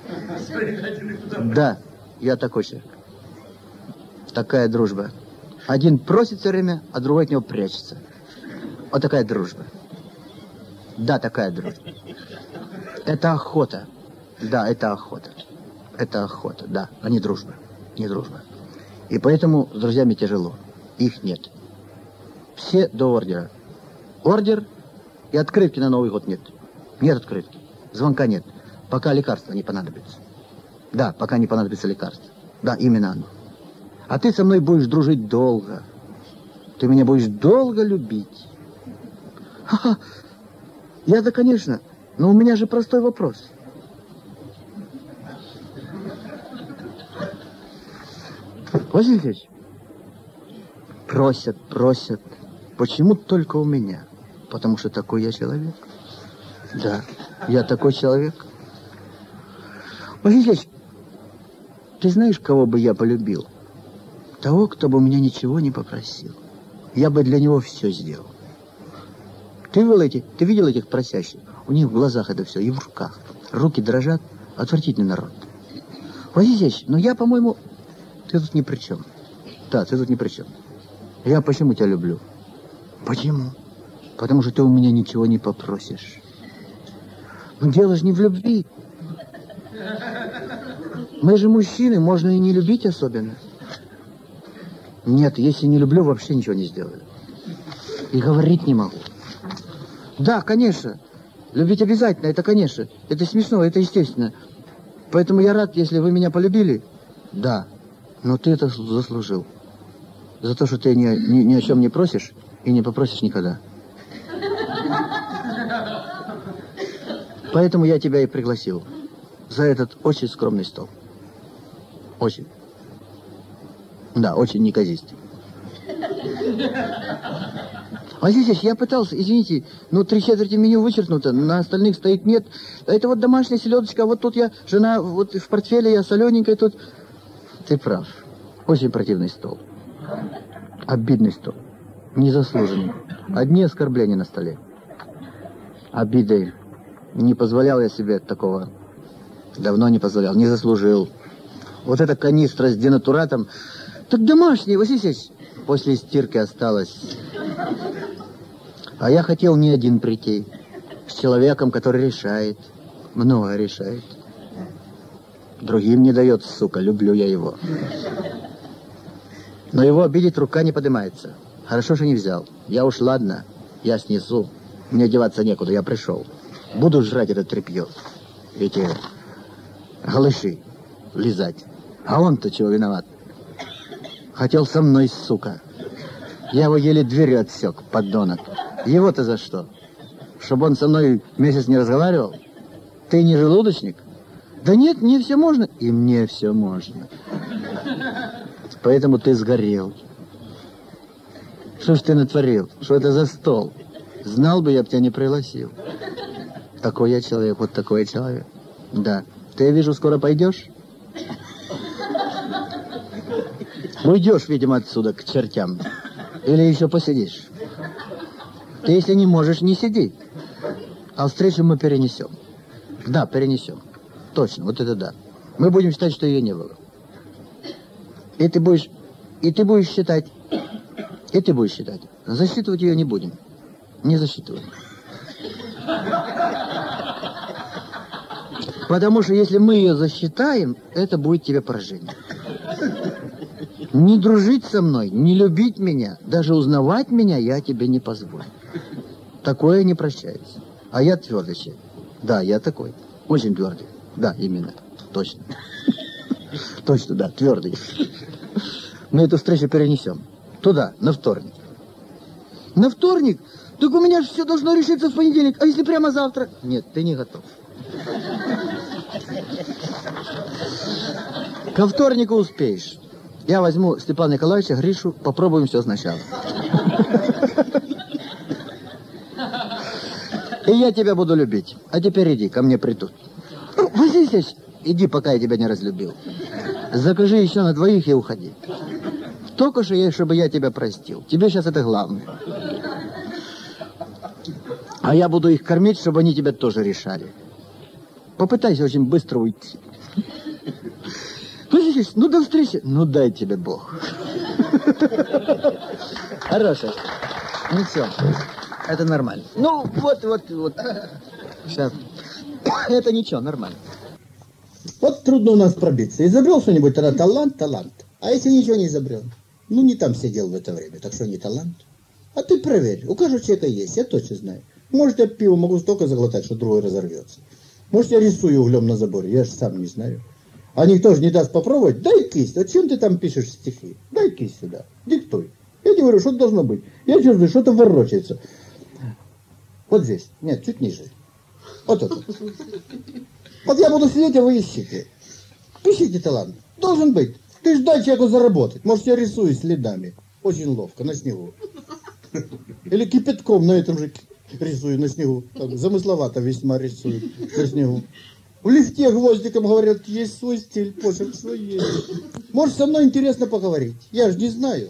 [SPEAKER 1] Да, я такой человек. Такая дружба. Один просит все время, а другой от него прячется. Вот такая дружба. Да, такая дружба. Это охота. Да, это охота. Это охота, да, а не дружба. Не дружба. И поэтому с друзьями тяжело. Их нет. Все до ордера. Ордер и открытки на Новый год нет. Нет открытки. Звонка нет. Пока лекарства не понадобится. Да, пока не понадобится лекарство. Да, именно оно. А ты со мной будешь дружить долго. Ты меня будешь долго любить. Ха-ха. Я-то, конечно, но у меня же простой вопрос. Василий Алексеевич, просят, просят. Почему только у меня? Потому что такой я человек. Да, я такой человек. Василий Алексеевич, ты знаешь, кого бы я полюбил? Того, кто бы у меня ничего не попросил. Я бы для него все сделал. Ты видел этих, ты видел этих просящих? У них в глазах это все и в руках. Руки дрожат. Отвратительный народ. Василий Алексеевич, ну я, по-моему, ты тут ни при чем. Да, ты тут ни при чем. Я почему тебя люблю? Почему? Потому что ты у меня ничего не попросишь. Но дело же не в любви. Мы же мужчины, можно и не любить особенно. Нет, если не люблю, вообще ничего не сделаю. И говорить не могу. Да, конечно. Любить обязательно, это конечно. Это смешно, это естественно. Поэтому я рад, если вы меня полюбили. Да, но ты это заслужил. За то, что ты ни, ни, ни о чем не просишь и не попросишь никогда. Поэтому я тебя и пригласил. За этот очень скромный стол. Очень. Да, очень неказистый. Василий Алексеевич, я пытался, извините, ну три четверти меню вычеркнуто, на остальных стоит нет. Это вот домашняя селедочка, а вот тут я, жена, вот в портфеле я солененькая тут. Ты прав. Очень противный стол. Обидный стол. Незаслуженный. Одни оскорбления на столе. Обиды. Не позволял я себе такого. Давно не позволял, не заслужил. Вот эта канистра с денатуратом. Так домашний, Василий Алексеевич. После стирки осталось. А я хотел не один прийти. С человеком, который решает. Много решает. Другим не дает, сука, люблю я его. Но его обидеть рука не поднимается. Хорошо, что не взял. Я уж ладно, я снесу. Мне деваться некуда, я пришел. Буду жрать это тряпье. Эти голыши лизать. А он-то чего виноват? Хотел со мной, сука. Я его еле дверью отсек, подонок. Его-то за что? Чтобы он со мной месяц не разговаривал? Ты не желудочник? Да нет, мне все можно. И мне все можно. Поэтому ты сгорел. Что ж ты натворил? Что это за стол? Знал бы, я бы тебя не пригласил. Такой я человек, вот такой я человек. Да. Ты, я вижу, скоро пойдешь? Уйдешь, видимо, отсюда, к чертям. Или еще посидишь. Ты, если не можешь, не сиди. А встречу мы перенесем. Да, перенесем. Точно, вот это да. Мы будем считать, что ее не было. И ты будешь, и ты будешь считать, и ты будешь считать. Засчитывать ее не будем. Не засчитываем. Потому что если мы ее засчитаем, это будет тебе поражение. Не дружить со мной, не любить меня, даже узнавать меня я тебе не позволю. Такое не прощаюсь. А я твердый человек. Да, я такой. Очень твердый. Да, именно. Точно. Точно, да, твердый. Мы эту встречу перенесем. Туда, на вторник. На вторник? Так у меня же все должно решиться в понедельник. А если прямо завтра? Нет, ты не готов. Ко вторнику успеешь. Я возьму Степана Николаевича, Гришу, попробуем все сначала. И я тебя буду любить. А теперь иди, ко мне притут. Василий Алексеевич, иди, пока я тебя не разлюбил. Закажи еще на двоих и уходи. Только что, чтобы я тебя простил. Тебе сейчас это главное. А я буду их кормить, чтобы они тебя тоже решали. Попытайся очень быстро уйти. Василий Алексеевич, ну до встречи. Ну дай тебе Бог. Хорошо. Ну все. Это нормально. Ну, вот, вот, вот. Сейчас. Это ничего, нормально.
[SPEAKER 2] Вот трудно у нас пробиться. Изобрел что-нибудь, тогда талант, талант. А если ничего не изобрел? Ну, не там сидел в это время, так что не талант. А ты проверь. У каждого человека есть, я точно знаю. Может, я пиво могу столько заглотать, что другой разорвется. Может, я рисую углем на заборе, я же сам не знаю. А никто же не даст попробовать. Дай кисть. Вот чем ты там пишешь стихи? Дай кисть сюда. Диктуй. Я тебе говорю, что должно быть. Я чувствую, что-то ворочается. Вот здесь. Нет, чуть ниже. Вот это. Вот я буду сидеть, а вы ищите. Пишите талант. Должен быть. Ты ж дай человеку заработать. Может, я рисую следами. Очень ловко, на снегу. Или кипятком на этом же рисую на снегу. Так, замысловато весьма рисую на снегу. В лифте гвоздиком говорят, есть свой стиль, почерк свой есть. Может, со мной интересно поговорить. Я же не знаю.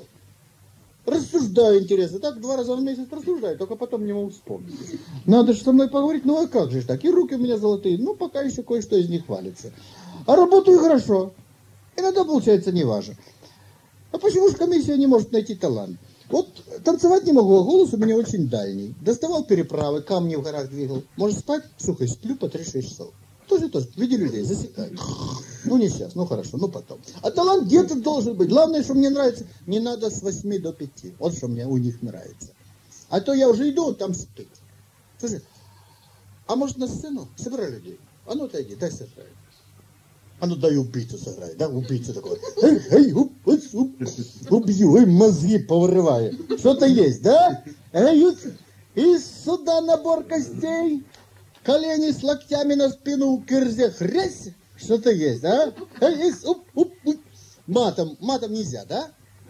[SPEAKER 2] Рассуждаю интересно. Так два раза в месяц рассуждаю, только потом не могу вспомнить. Надо же со мной поговорить, ну а как же так? И руки у меня золотые, ну пока еще кое-что из них валится. А работаю хорошо. Иногда получается неважно. А почему же комиссия не может найти талант? Вот танцевать не могу, а голос у меня очень дальний. Доставал переправы, камни в горах двигал. Может спать? Сухо сплю по три-шесть часов. Тоже, тоже, в виде людей, засекаю. Ну не сейчас, ну хорошо, ну потом. А талант где-то должен быть. Главное, что мне нравится, не надо с восьми до пяти. Вот что мне у них нравится. А то я уже иду, там спит. Слушай, а может на сцену? Собирай людей. А ну отойди, дай сыграй. А ну дай убийцу сыграй, да, убийцу такой. Эй, эй, уп, уп, уп, убью, эй, мозги повырываю. Что-то есть, да? Эй, и сюда набор костей. Колени с локтями на спину, кирзе, хрясь. Что-то есть, да? Эй, уп, уп, уп. Матом, матом нельзя, да?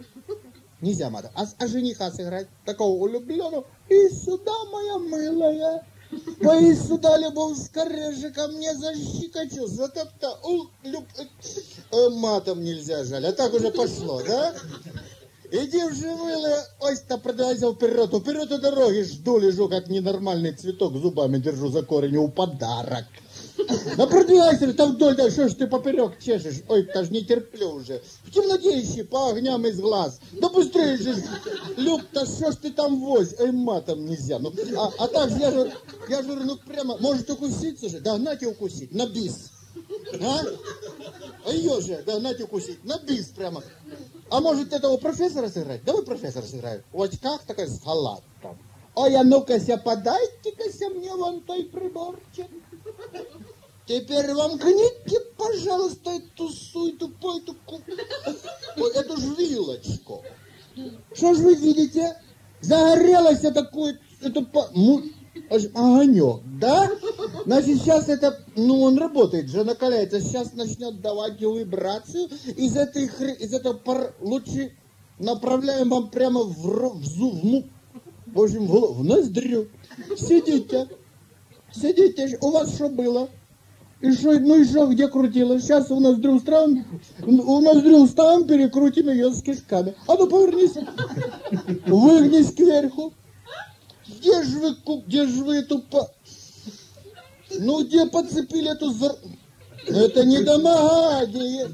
[SPEAKER 2] Нельзя матом. А, а жениха сыграть, такого улюбленного. И сюда, моя милая. Пои сюда, любовь, скорее же ко мне защекочу, затопта. Ух, люб... э, матом нельзя, жаль. А так уже пошло, да? Иди уже, милая, ой-то продавайся вперед, вперед у дороги, жду, лежу, как ненормальный цветок, зубами держу за корень, у подарок. А продвигайся, там вдоль, да, что ж ты поперек чешешь, ой-то ж не терплю уже. В темноте ищи, по огням из глаз, да быстрее же, Люб-то, что ж ты там возь, эй, матом нельзя. Ну, а, а так же, я же, я же, ну прямо, может укуситься же, догнать и укусить, на бис. А? А ее же, догнать и укусить, на бис прямо. А может этого профессора сыграть? Давай профессора сыграем. В очках такая с халатом. Ой, а ну-ка, подайте-ка мне вон той приборчик. Теперь вам книгки, пожалуйста, эту суету, эту, эту ж вилочку. Что ж вы видите? Загорелось такое, это, ну, огонек, да? Значит, сейчас это, ну, он работает же, накаляется. Сейчас начнет давать вибрацию. Из этой, из этого пар, лучше направляем вам прямо в, в зуб, в, в общем, в, в ноздрю. Сидите, сидите, у вас что было? И что, ну и что, где крутилось? Сейчас у нас дрю ставим, у нас дрю ставим, перекрутим ее с кишками. А ну повернись, выгнись кверху. Где же вы, где же вы эту по... Ну, где подцепили эту зар... Это недомогание.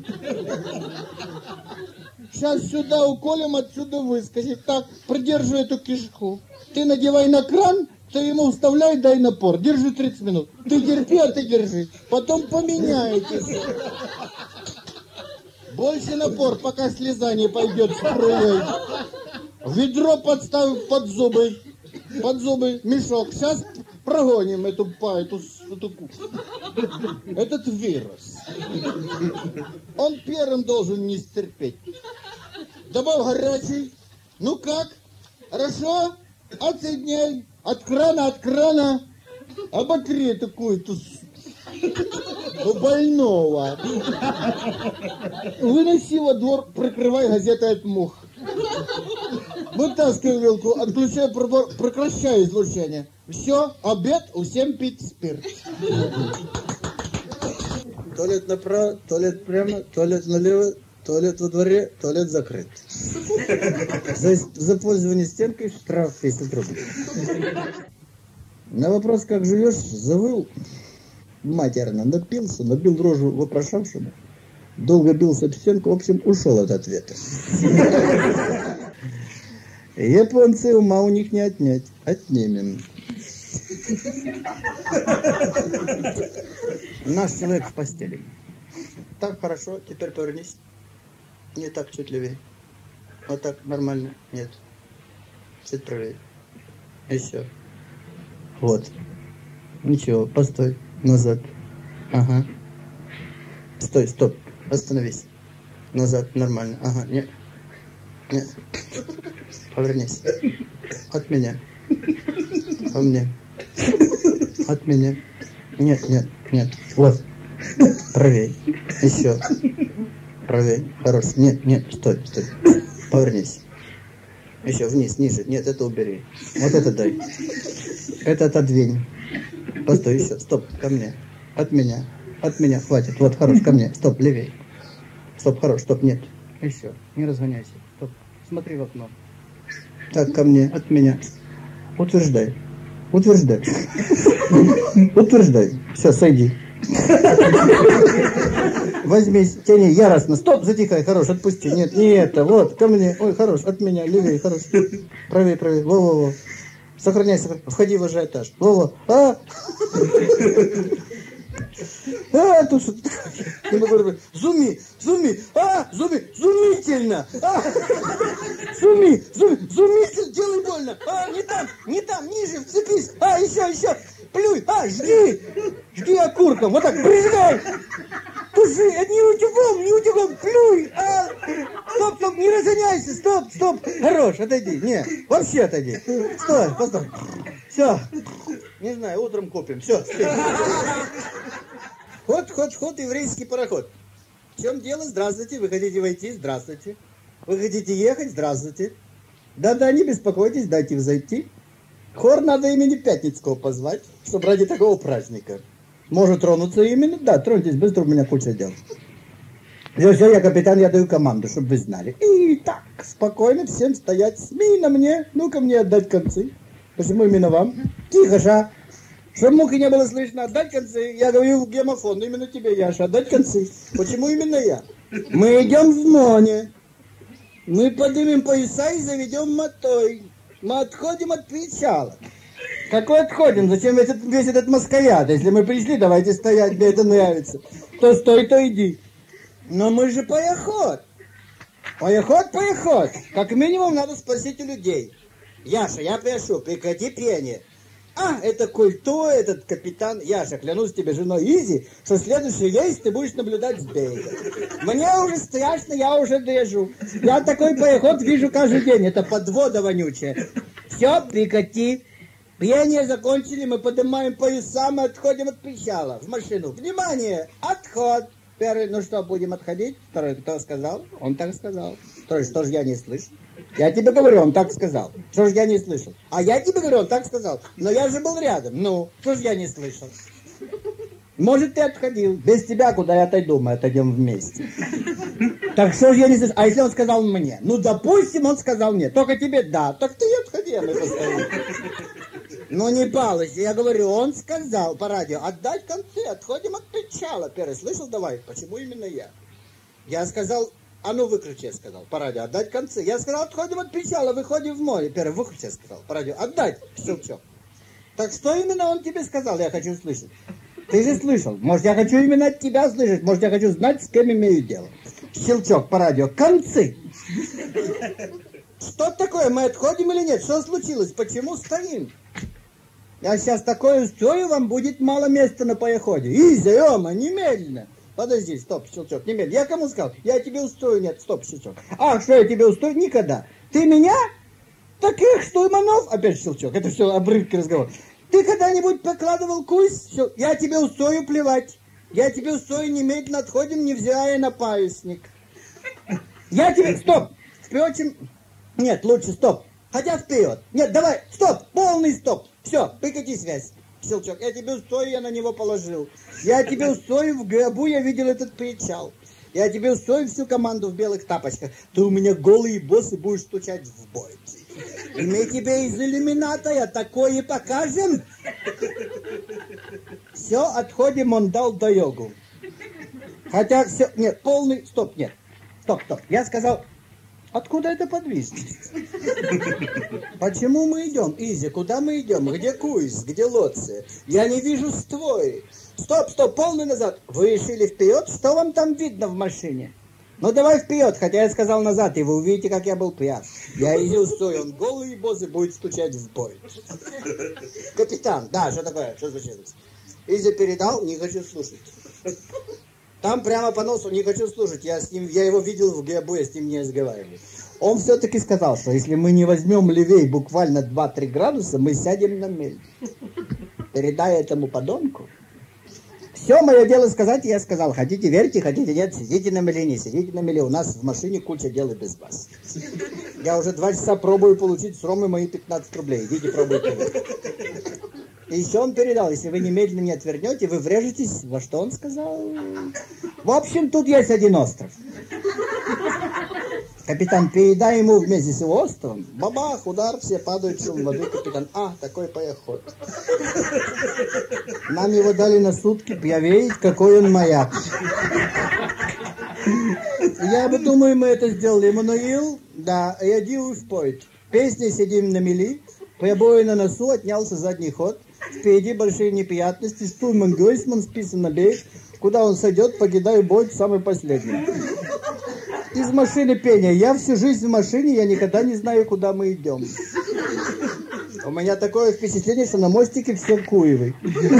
[SPEAKER 2] Сейчас сюда уколем, отсюда выскочит. Так, придерживай эту кишку. Ты надевай на кран, ты ему вставляй, дай напор. Держи тридцать минут. Ты терпи, а ты держи. Потом поменяйтесь. Больше напор, пока слеза не пойдет струей. Ведро подставь под зубы. под зубы мешок. Сейчас прогоним эту па, эту, эту, этот вирус. Он первым должен не стерпеть. Добавь горячий. Ну как? Хорошо? Отсоединяй. От крана, от крана. Оботри такую-то больного. Выноси во двор, прикрывай газетой от мух. Вытаскивай вилку, отключай прибор, прекращай излучение. Все, обед, усем пить спирт. Туалет направо, туалет прямо, туалет налево, туалет во дворе, туалет закрыт. За, за пользование стенкой штраф десять рублей. На вопрос, как живешь, завыл матерно, напился, набил рожу вопрошавшему, долго бился об стенку, в общем, ушел от ответа. Японцы, ума у них не отнять, отнимем. Наш человек в постели. Так хорошо, теперь повернись. Не так, чуть левее. Вот так, нормально. Нет. Чуть правее. Еще. Вот. Ничего, постой. Назад. Ага. Стой, стоп. Остановись. Назад, нормально. Ага, нет. Нет. Повернись. От меня. Ко мне. От меня. Нет, нет, нет. Вот. Правей. Еще. Правей. Хорош. Нет, нет, стой, стой. Повернись. Еще вниз, ниже. Нет, это убери. Вот это дай. Это отодвинь. Постой, еще. Стоп, ко мне. От меня. От меня. Хватит. Вот, хорош, ко мне. Стоп, левей. Стоп, хорош, стоп, нет. Еще. Не разгоняйся. Стоп. Смотри в окно. Так, ко мне. От меня. Утверждай. Утверждай. Утверждай. Все, сойди. Возьми, тяни яростно. Стоп, затихай, хорош, отпусти. Нет, не это, вот, ко мне. Ой, хорош, от меня, левее, хорош. Правее, правее. Во-во-во. Сохраняй, сохраняй. Входи в ажиотаж. Во-во. А! А, тут что? Зуми, зуми, а, зуми, зумительно. А! Зуми, зуми, зумительно, делай больно. А, не там, не там, ниже, вцепись. А, еще, еще. Плюй, а, жги. Жги окурком, вот так, прижигай. Туши, это не утюгом, не утюгом, плюй. А, стоп, стоп, не разгоняйся, стоп, стоп. Хорош, отойди, не, вообще отойди. Стой, постой. Все, не знаю, утром купим, все. Ход, ход, ход, еврейский пароход. В чем дело? Здравствуйте, вы хотите войти? Здравствуйте. Вы хотите ехать? Здравствуйте. Да-да, не беспокойтесь, дайте взойти. Хор надо имени Пятницкого позвать, чтобы ради такого праздника. Может тронуться именно? Да, троньтесь быстро, у меня куча дел. Все, все, я капитан, я даю команду, чтобы вы знали. И так, спокойно всем стоять. Смей на мне, ну-ка мне отдать концы. Почему именно вам? Тихо, ша. Чтобы мухи не было слышно, отдать концы. Я говорю в гемофон, именно тебе, Яша, отдать концы. Почему именно я? Мы идем в моне. Мы поднимем пояса и заведем мотой. Мы отходим от причала. Какой отходим? Зачем весь этот, весь этот московят? Если мы пришли, давайте стоять, мне это нравится. То стой, то иди. Но мы же поехот. Поехот, поехот. Как минимум надо спросить у людей. Яша, я прошу, прекрати пение. А, это культура, этот капитан. Яша, клянусь тебе, женой Изи, что следующий рейс ты будешь наблюдать с берега. Мне уже страшно, я уже дрежу. Я такой поехот вижу каждый день. Это подвода вонючая. Все, прекрати. Пение закончили, мы поднимаем пояса, мы отходим от причала. В машину. Внимание! Отход! Первый, ну что, будем отходить? Второй, кто сказал? Он так сказал. Второй, что же я не слышу? Я тебе говорю, он так сказал. Что же я не слышал? А я тебе говорю, он так сказал. Но я же был рядом. Ну, что же я не слышал? Может, ты отходил. Без тебя куда я отойду, мы отойдем вместе. Так что же я не слышал? А если он сказал мне? Ну, допустим, он сказал мне. Только тебе да. Так ты и отходи, а мы постоим. Ну, не балуйся. Я говорю, он сказал по радио, отдать концы, отходим от причала. Первый, слышал, давай? Почему именно я? Я сказал... А ну выключи, я сказал, по радио, отдать концы. Я сказал, отходим от причала, выходим в море. Первый, выключи, я сказал, по радио, отдать, щелчок. Так что именно он тебе сказал, я хочу слышать? Ты же слышал. Может, я хочу именно от тебя слышать, может, я хочу знать, с кем имею дело. Щелчок по радио, концы. Что такое? Мы отходим или нет? Что случилось? Почему стоим? Я сейчас такое устрою, вам будет мало места на переходе. Изя, Рома, немедленно. Подожди, стоп, щелчок, немедленно. Я кому сказал? Я тебе устрою, нет, стоп, щелчок. А, что я тебе устрою? Никогда. Ты меня? Таких штурманов? Опять щелчок, это все обрывки разговора. Ты когда-нибудь покладывал кусь? Я тебе устрою, плевать. Я тебе устрою, немедленно отходим, невзирая на парусник. Я тебе... Стоп! Впрочем... Нет, лучше стоп. Хотя вперед. Нет, давай, стоп, полный стоп. Все, прекрати связь. Щелчок, я тебе устрою, я на него положил. Я тебе устрою, в гробу я видел этот причал. Я тебе устрою всю команду в белых тапочках. Ты у меня голый и босс и будешь стучать в бой. И мы тебе из иллюмината такое покажем. Все, отходим, он дал дорогу. Хотя все... Нет, полный... Стоп, нет. Стоп, стоп. Я сказал... Откуда эта подвижность? Почему мы идем? Изи, куда мы идем? Где куис? Где лоция? Я не вижу ствои. Стоп, стоп, полный назад. Вы решили вперед? Что вам там видно в машине? Ну давай вперед, хотя я сказал назад, и вы увидите, как я был прав. Я иди устрою, он голый и босс и будет стучать в бой. Капитан, да, что такое? Что случилось? Изи передал, не хочу слушать. Там прямо по носу, не хочу слушать, я, с ним, я его видел в гробу, я с ним не разговариваю. Он все-таки сказал, что если мы не возьмем левей буквально два-три градуса, мы сядем на мель. Передай этому подонку. Все мое дело сказать, я сказал. Хотите верьте, хотите нет, сидите на мели, не сидите на мели. У нас в машине куча дел и без вас. Я уже два часа пробую получить с Ромы мои пятнадцать рублей. Идите пробуйте. И еще он передал, если вы немедленно не отвернете, вы врежетесь, во что он сказал. В общем, тут есть один остров. Капитан, передай ему вместе с его островом. Бабах, удар, все падают, шум воды. Капитан, а, такой переход. Нам его дали на сутки проверить, какой он маяк. Я бы думаю, мы это сделали. Эммануил, да, иди уж пойт. Песни сидим на мели, прибой на носу, отнялся задний ход. Впереди большие неприятности, штурман Гройсман списан на берег. Куда он сойдет, покидаю бой самый последний. Из машины пения. Я всю жизнь в машине, я никогда не знаю, куда мы идем. У меня такое впечатление, что на мостике все Куевы.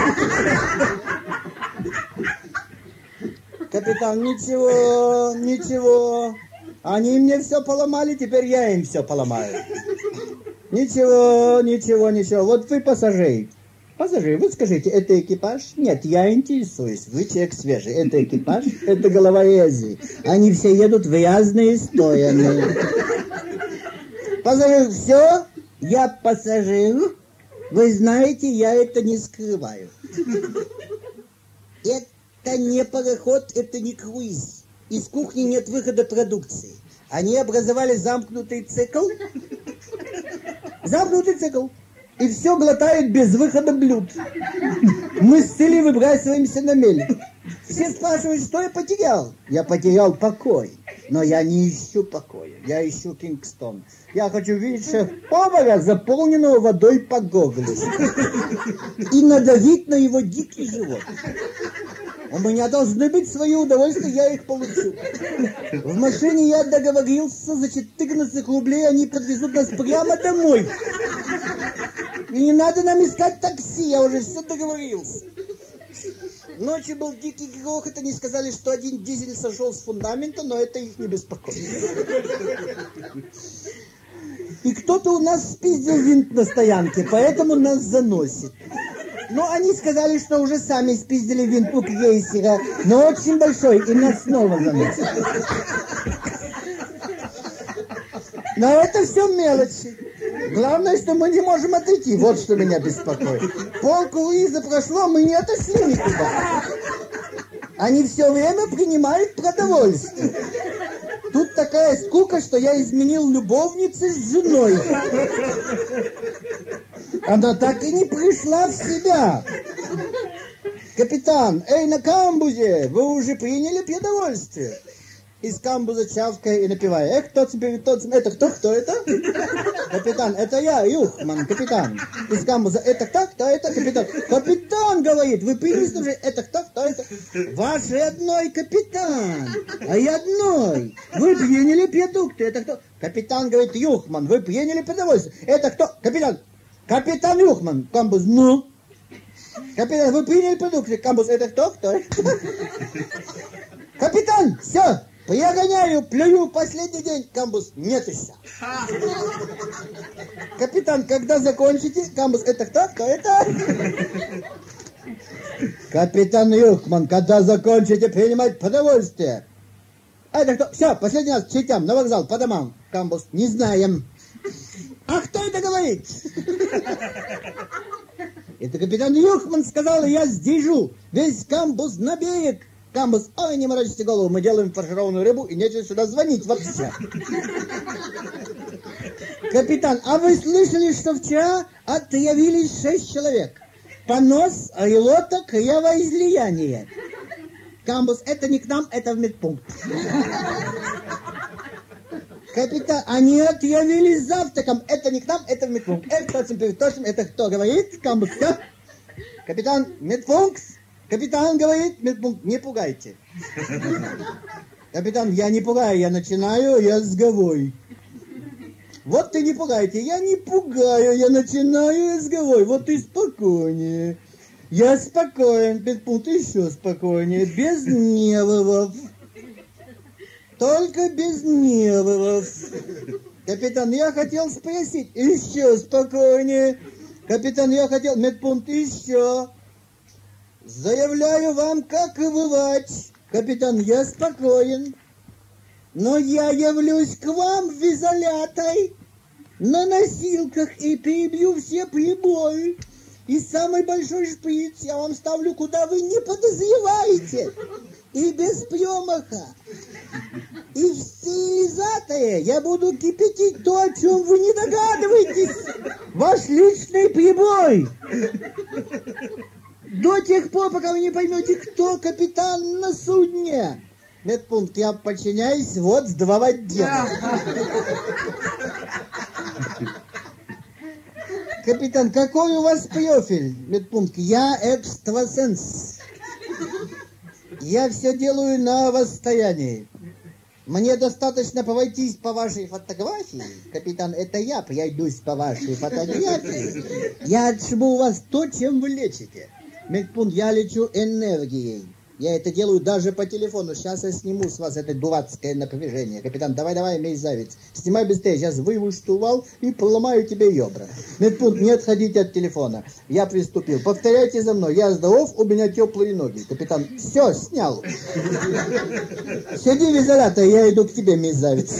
[SPEAKER 2] Капитан, ничего, ничего. Они мне все поломали, теперь я им все поломаю. Ничего, ничего, ничего. Вот вы пассажир. Пассажир, вы скажите, это экипаж? Нет, я интересуюсь. Вы человек свежий. Это экипаж? Это головорезы. Они все едут в разные стороны. Пассажир, все? Я пассажир. Вы знаете, я это не скрываю. Это не пароход, это не круиз. Из кухни нет выхода продукции. Они образовали замкнутый цикл. Замкнутый цикл. И все глотают без выхода блюд. Мы с Цилей выбрасываемся на мель. Все спрашивают, что я потерял. Я потерял покой. Но я не ищу покоя. Я ищу Кингстон. Я хочу видеть шеф-повара, заполненного водой по горлу. И надавить на его дикий живот. У меня должны быть свои удовольствия, я их получу. В машине я договорился, за четырнадцать рублей они подвезут нас прямо домой. И не надо нам искать такси, я уже все договорился. Ночью был дикий грохот, они сказали, что один дизель сошел с фундамента, но это их не беспокоит. И кто-то у нас спиздил винт на стоянке, поэтому нас заносит. Но они сказали, что уже сами спиздили винт у крейсера, но очень большой, и нас снова заносит. Но это все мелочи. Главное, что мы не можем отойти. Вот что меня беспокоит. Пол круиза прошло, мы не отошли никуда. Они все время принимают продовольствие. Тут такая скука, что я изменил любовницы с женой. Она так и не пришла в себя. Капитан, эй, на камбузе, вы уже приняли продовольствие? из камбуза чавкая и напевая. Эх, кто тебе, кто тебе, это кто, кто это? Капитан, это я, Юхман, капитан. Из камбуза, это кто, кто это? Капитан. Капитан, говорит, вы принесли, это кто, кто это? Ваш родной капитан, а я одной. Вы приняли продукты, это кто? Капитан, говорит, Юхман, вы приняли продовольствие. Это кто? Капитан. Капитан Юхман, камбуз, ну? Капитан, вы приняли продукты, камбуз, это кто, кто? Капитан, все. Я гоняю, плюю, последний день, камбуз, нет еще. Капитан, когда закончите, камбуз, это кто, кто это? Капитан Юхман, когда закончите принимать продовольствие? Это кто? Все, последний раз, читям, на вокзал, по домам, камбуз, не знаем. А кто это говорит? Это капитан Юхман сказал, я сдержу весь камбуз на берег. Камбуз, ой, не морочите голову, мы делаем фаршированную рыбу, и нечего сюда звонить вообще. Капитан, а вы слышали, что вчера отравились шесть человек? Понос, релота, кровоизлияние. Камбуз, это не к нам, это в медпункт. Капитан, они отравились завтраком, это не к нам, это в медпункт. Это точно, это кто говорит? Камбуз, все? Капитан, медпункт. Капитан говорит, медпункт, не пугайте. Капитан, я не пугаю, я начинаю разговор. Вот ты не пугайте, я не пугаю, я начинаю разговор. Вот ты спокойнее. Я спокоен, медпункт еще спокойнее, без нервов. Только без нервов. Капитан, я хотел спросить, еще спокойнее. Капитан, я хотел, медпункт, еще. Заявляю вам, как и бывать. Капитан, я спокоен. Но я явлюсь к вам в изолятор на носилках и перебью все приборы. И самый большой шприц я вам ставлю, куда вы не подозреваете. И без промаха. И в стерилизаторе я буду кипятить то, о чем вы не догадываетесь. Ваш личный прибор. До тех пор, пока вы не поймете, кто капитан на судне. Медпункт, я подчиняюсь вот с два отдела. Капитан, какой у вас профиль? Медпункт, я экстрасенс. Я все делаю на расстоянии. Мне достаточно пройтись по вашей фотографии. Капитан, это я пройдусь по вашей фотографии. Я отшибу у вас то, чем вы лечите. Медпункт, я лечу энергией. Я это делаю даже по телефону. Сейчас я сниму с вас это дурацкое напряжение. Капитан, давай-давай, мерзавец. Снимай быстрее. Сейчас вырву штурвал и поломаю тебе ребра. Медпункт, не отходите от телефона. Я приступил. Повторяйте за мной. Я здоров, у меня теплые ноги. Капитан, все, снял. Сиди в изоляторе, я иду к тебе, мерзавец.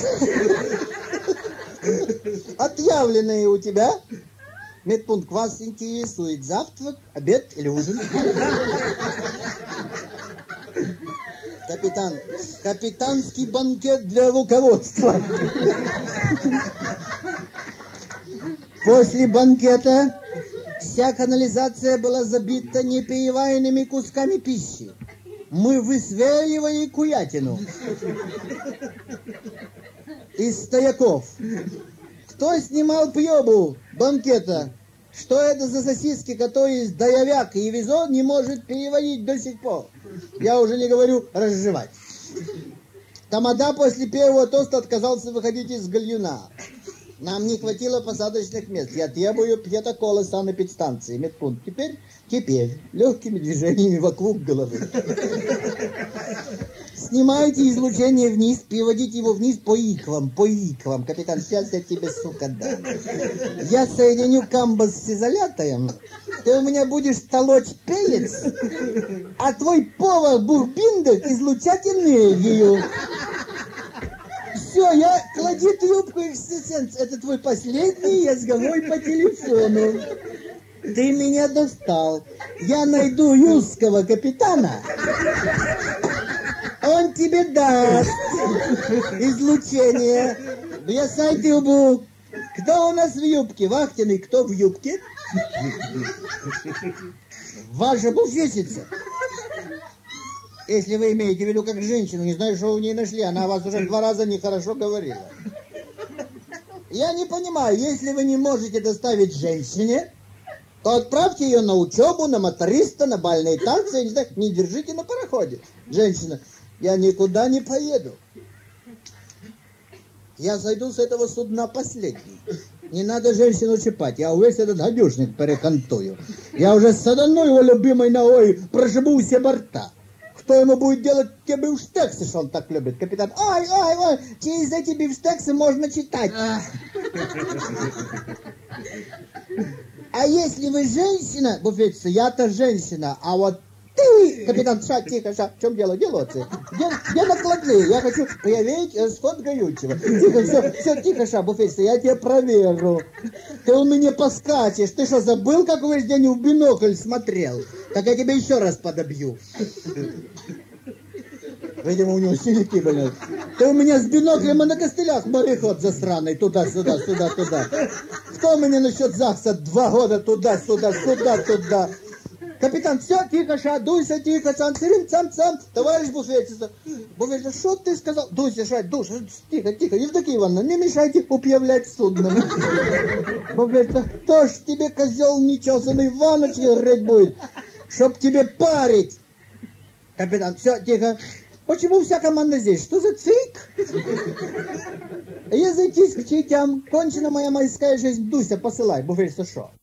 [SPEAKER 2] Отъявленные у тебя? Медпункт, вас интересует завтрак, обед или ужин? Капитан, капитанский банкет для руководства. После банкета вся канализация была забита непереваренными кусками пищи. Мы высверливали курятину из стояков. Кто снимал пробу банкета? Что это за сосиски, которые здоровяк и визон не может переварить до сих пор? Я уже не говорю разжевать. Тамада после первого тоста отказался выходить из гальюна. Нам не хватило посадочных мест. Я требую протокола санэпидстанции. Медпункт. Теперь, теперь, легкими движениями вокруг головы. Снимайте излучение вниз, переводите его вниз по иклам, по иклам. Капитан, сейчас я тебе, сука, дам. Я соединю камбус с изолятором, ты у меня будешь толочь перец, а твой повар Бурбиндер излучать энергию. Все, я клади трубку, экстрасенс. Это твой последний разговор по телефону. Ты меня достал. Я найду юрского капитана. Он тебе даст излучение. Бросай трубу. Кто у нас в юбке? Вахтенный, кто в юбке? Ваша буфетчица. Если вы имеете в виду как женщину, не знаю, что вы в ней нашли, она о вас уже два раза нехорошо говорила. Я не понимаю, если вы не можете доставить женщине, то отправьте ее на учебу, на моториста, на бальные танцы, я не знаю, не держите на пароходе. Женщина, я никуда не поеду. Я зайду с этого судна последний. Не надо женщину чипать, я весь этот гадюшник перекантую. Я уже садану его любимой ногой, прошибу все борта. Кто ему будет делать те бифштексы, что он так любит, капитан? Ай, ай, ай, через эти бифштексы можно читать. А если вы женщина, буфетчица, я-то женщина, а вот ты, капитан, ша, тихо, ша, в чем дело, делается? Где, где накладные? Я хочу проверить э, сход гаючего. Тихо, все, все, тихо, ша, буфетчица, я тебя проверю. Ты у меня поскачешь. Ты что, забыл, как весь день в бинокль смотрел? Так я тебя еще раз подобью. Видимо, у него синяки были. Ты у меня с биноклем и на костылях мореход засраный. Туда-сюда, сюда-туда. Кто у меня насчет ЗАГСа? Два года туда-сюда, сюда-туда. Капитан, все, тихо, ша, дуйся, тихо, сам, цирим, сам, сам, товарищ буфетчица. Буфетчица, что ты сказал? Дуйся, ша, душ, тихо, тихо, Евдокия Ивановна, не мешайте управлять судном. Буфетчица, кто ж тебе, козел нечесанный, Иваныч говорить будет, чтоб тебе парить. Капитан, все, тихо. Почему вся команда здесь? Что за цирк? Языкись к читям, кончена моя майская жизнь, дуйся, посылай, буфетчица, шо?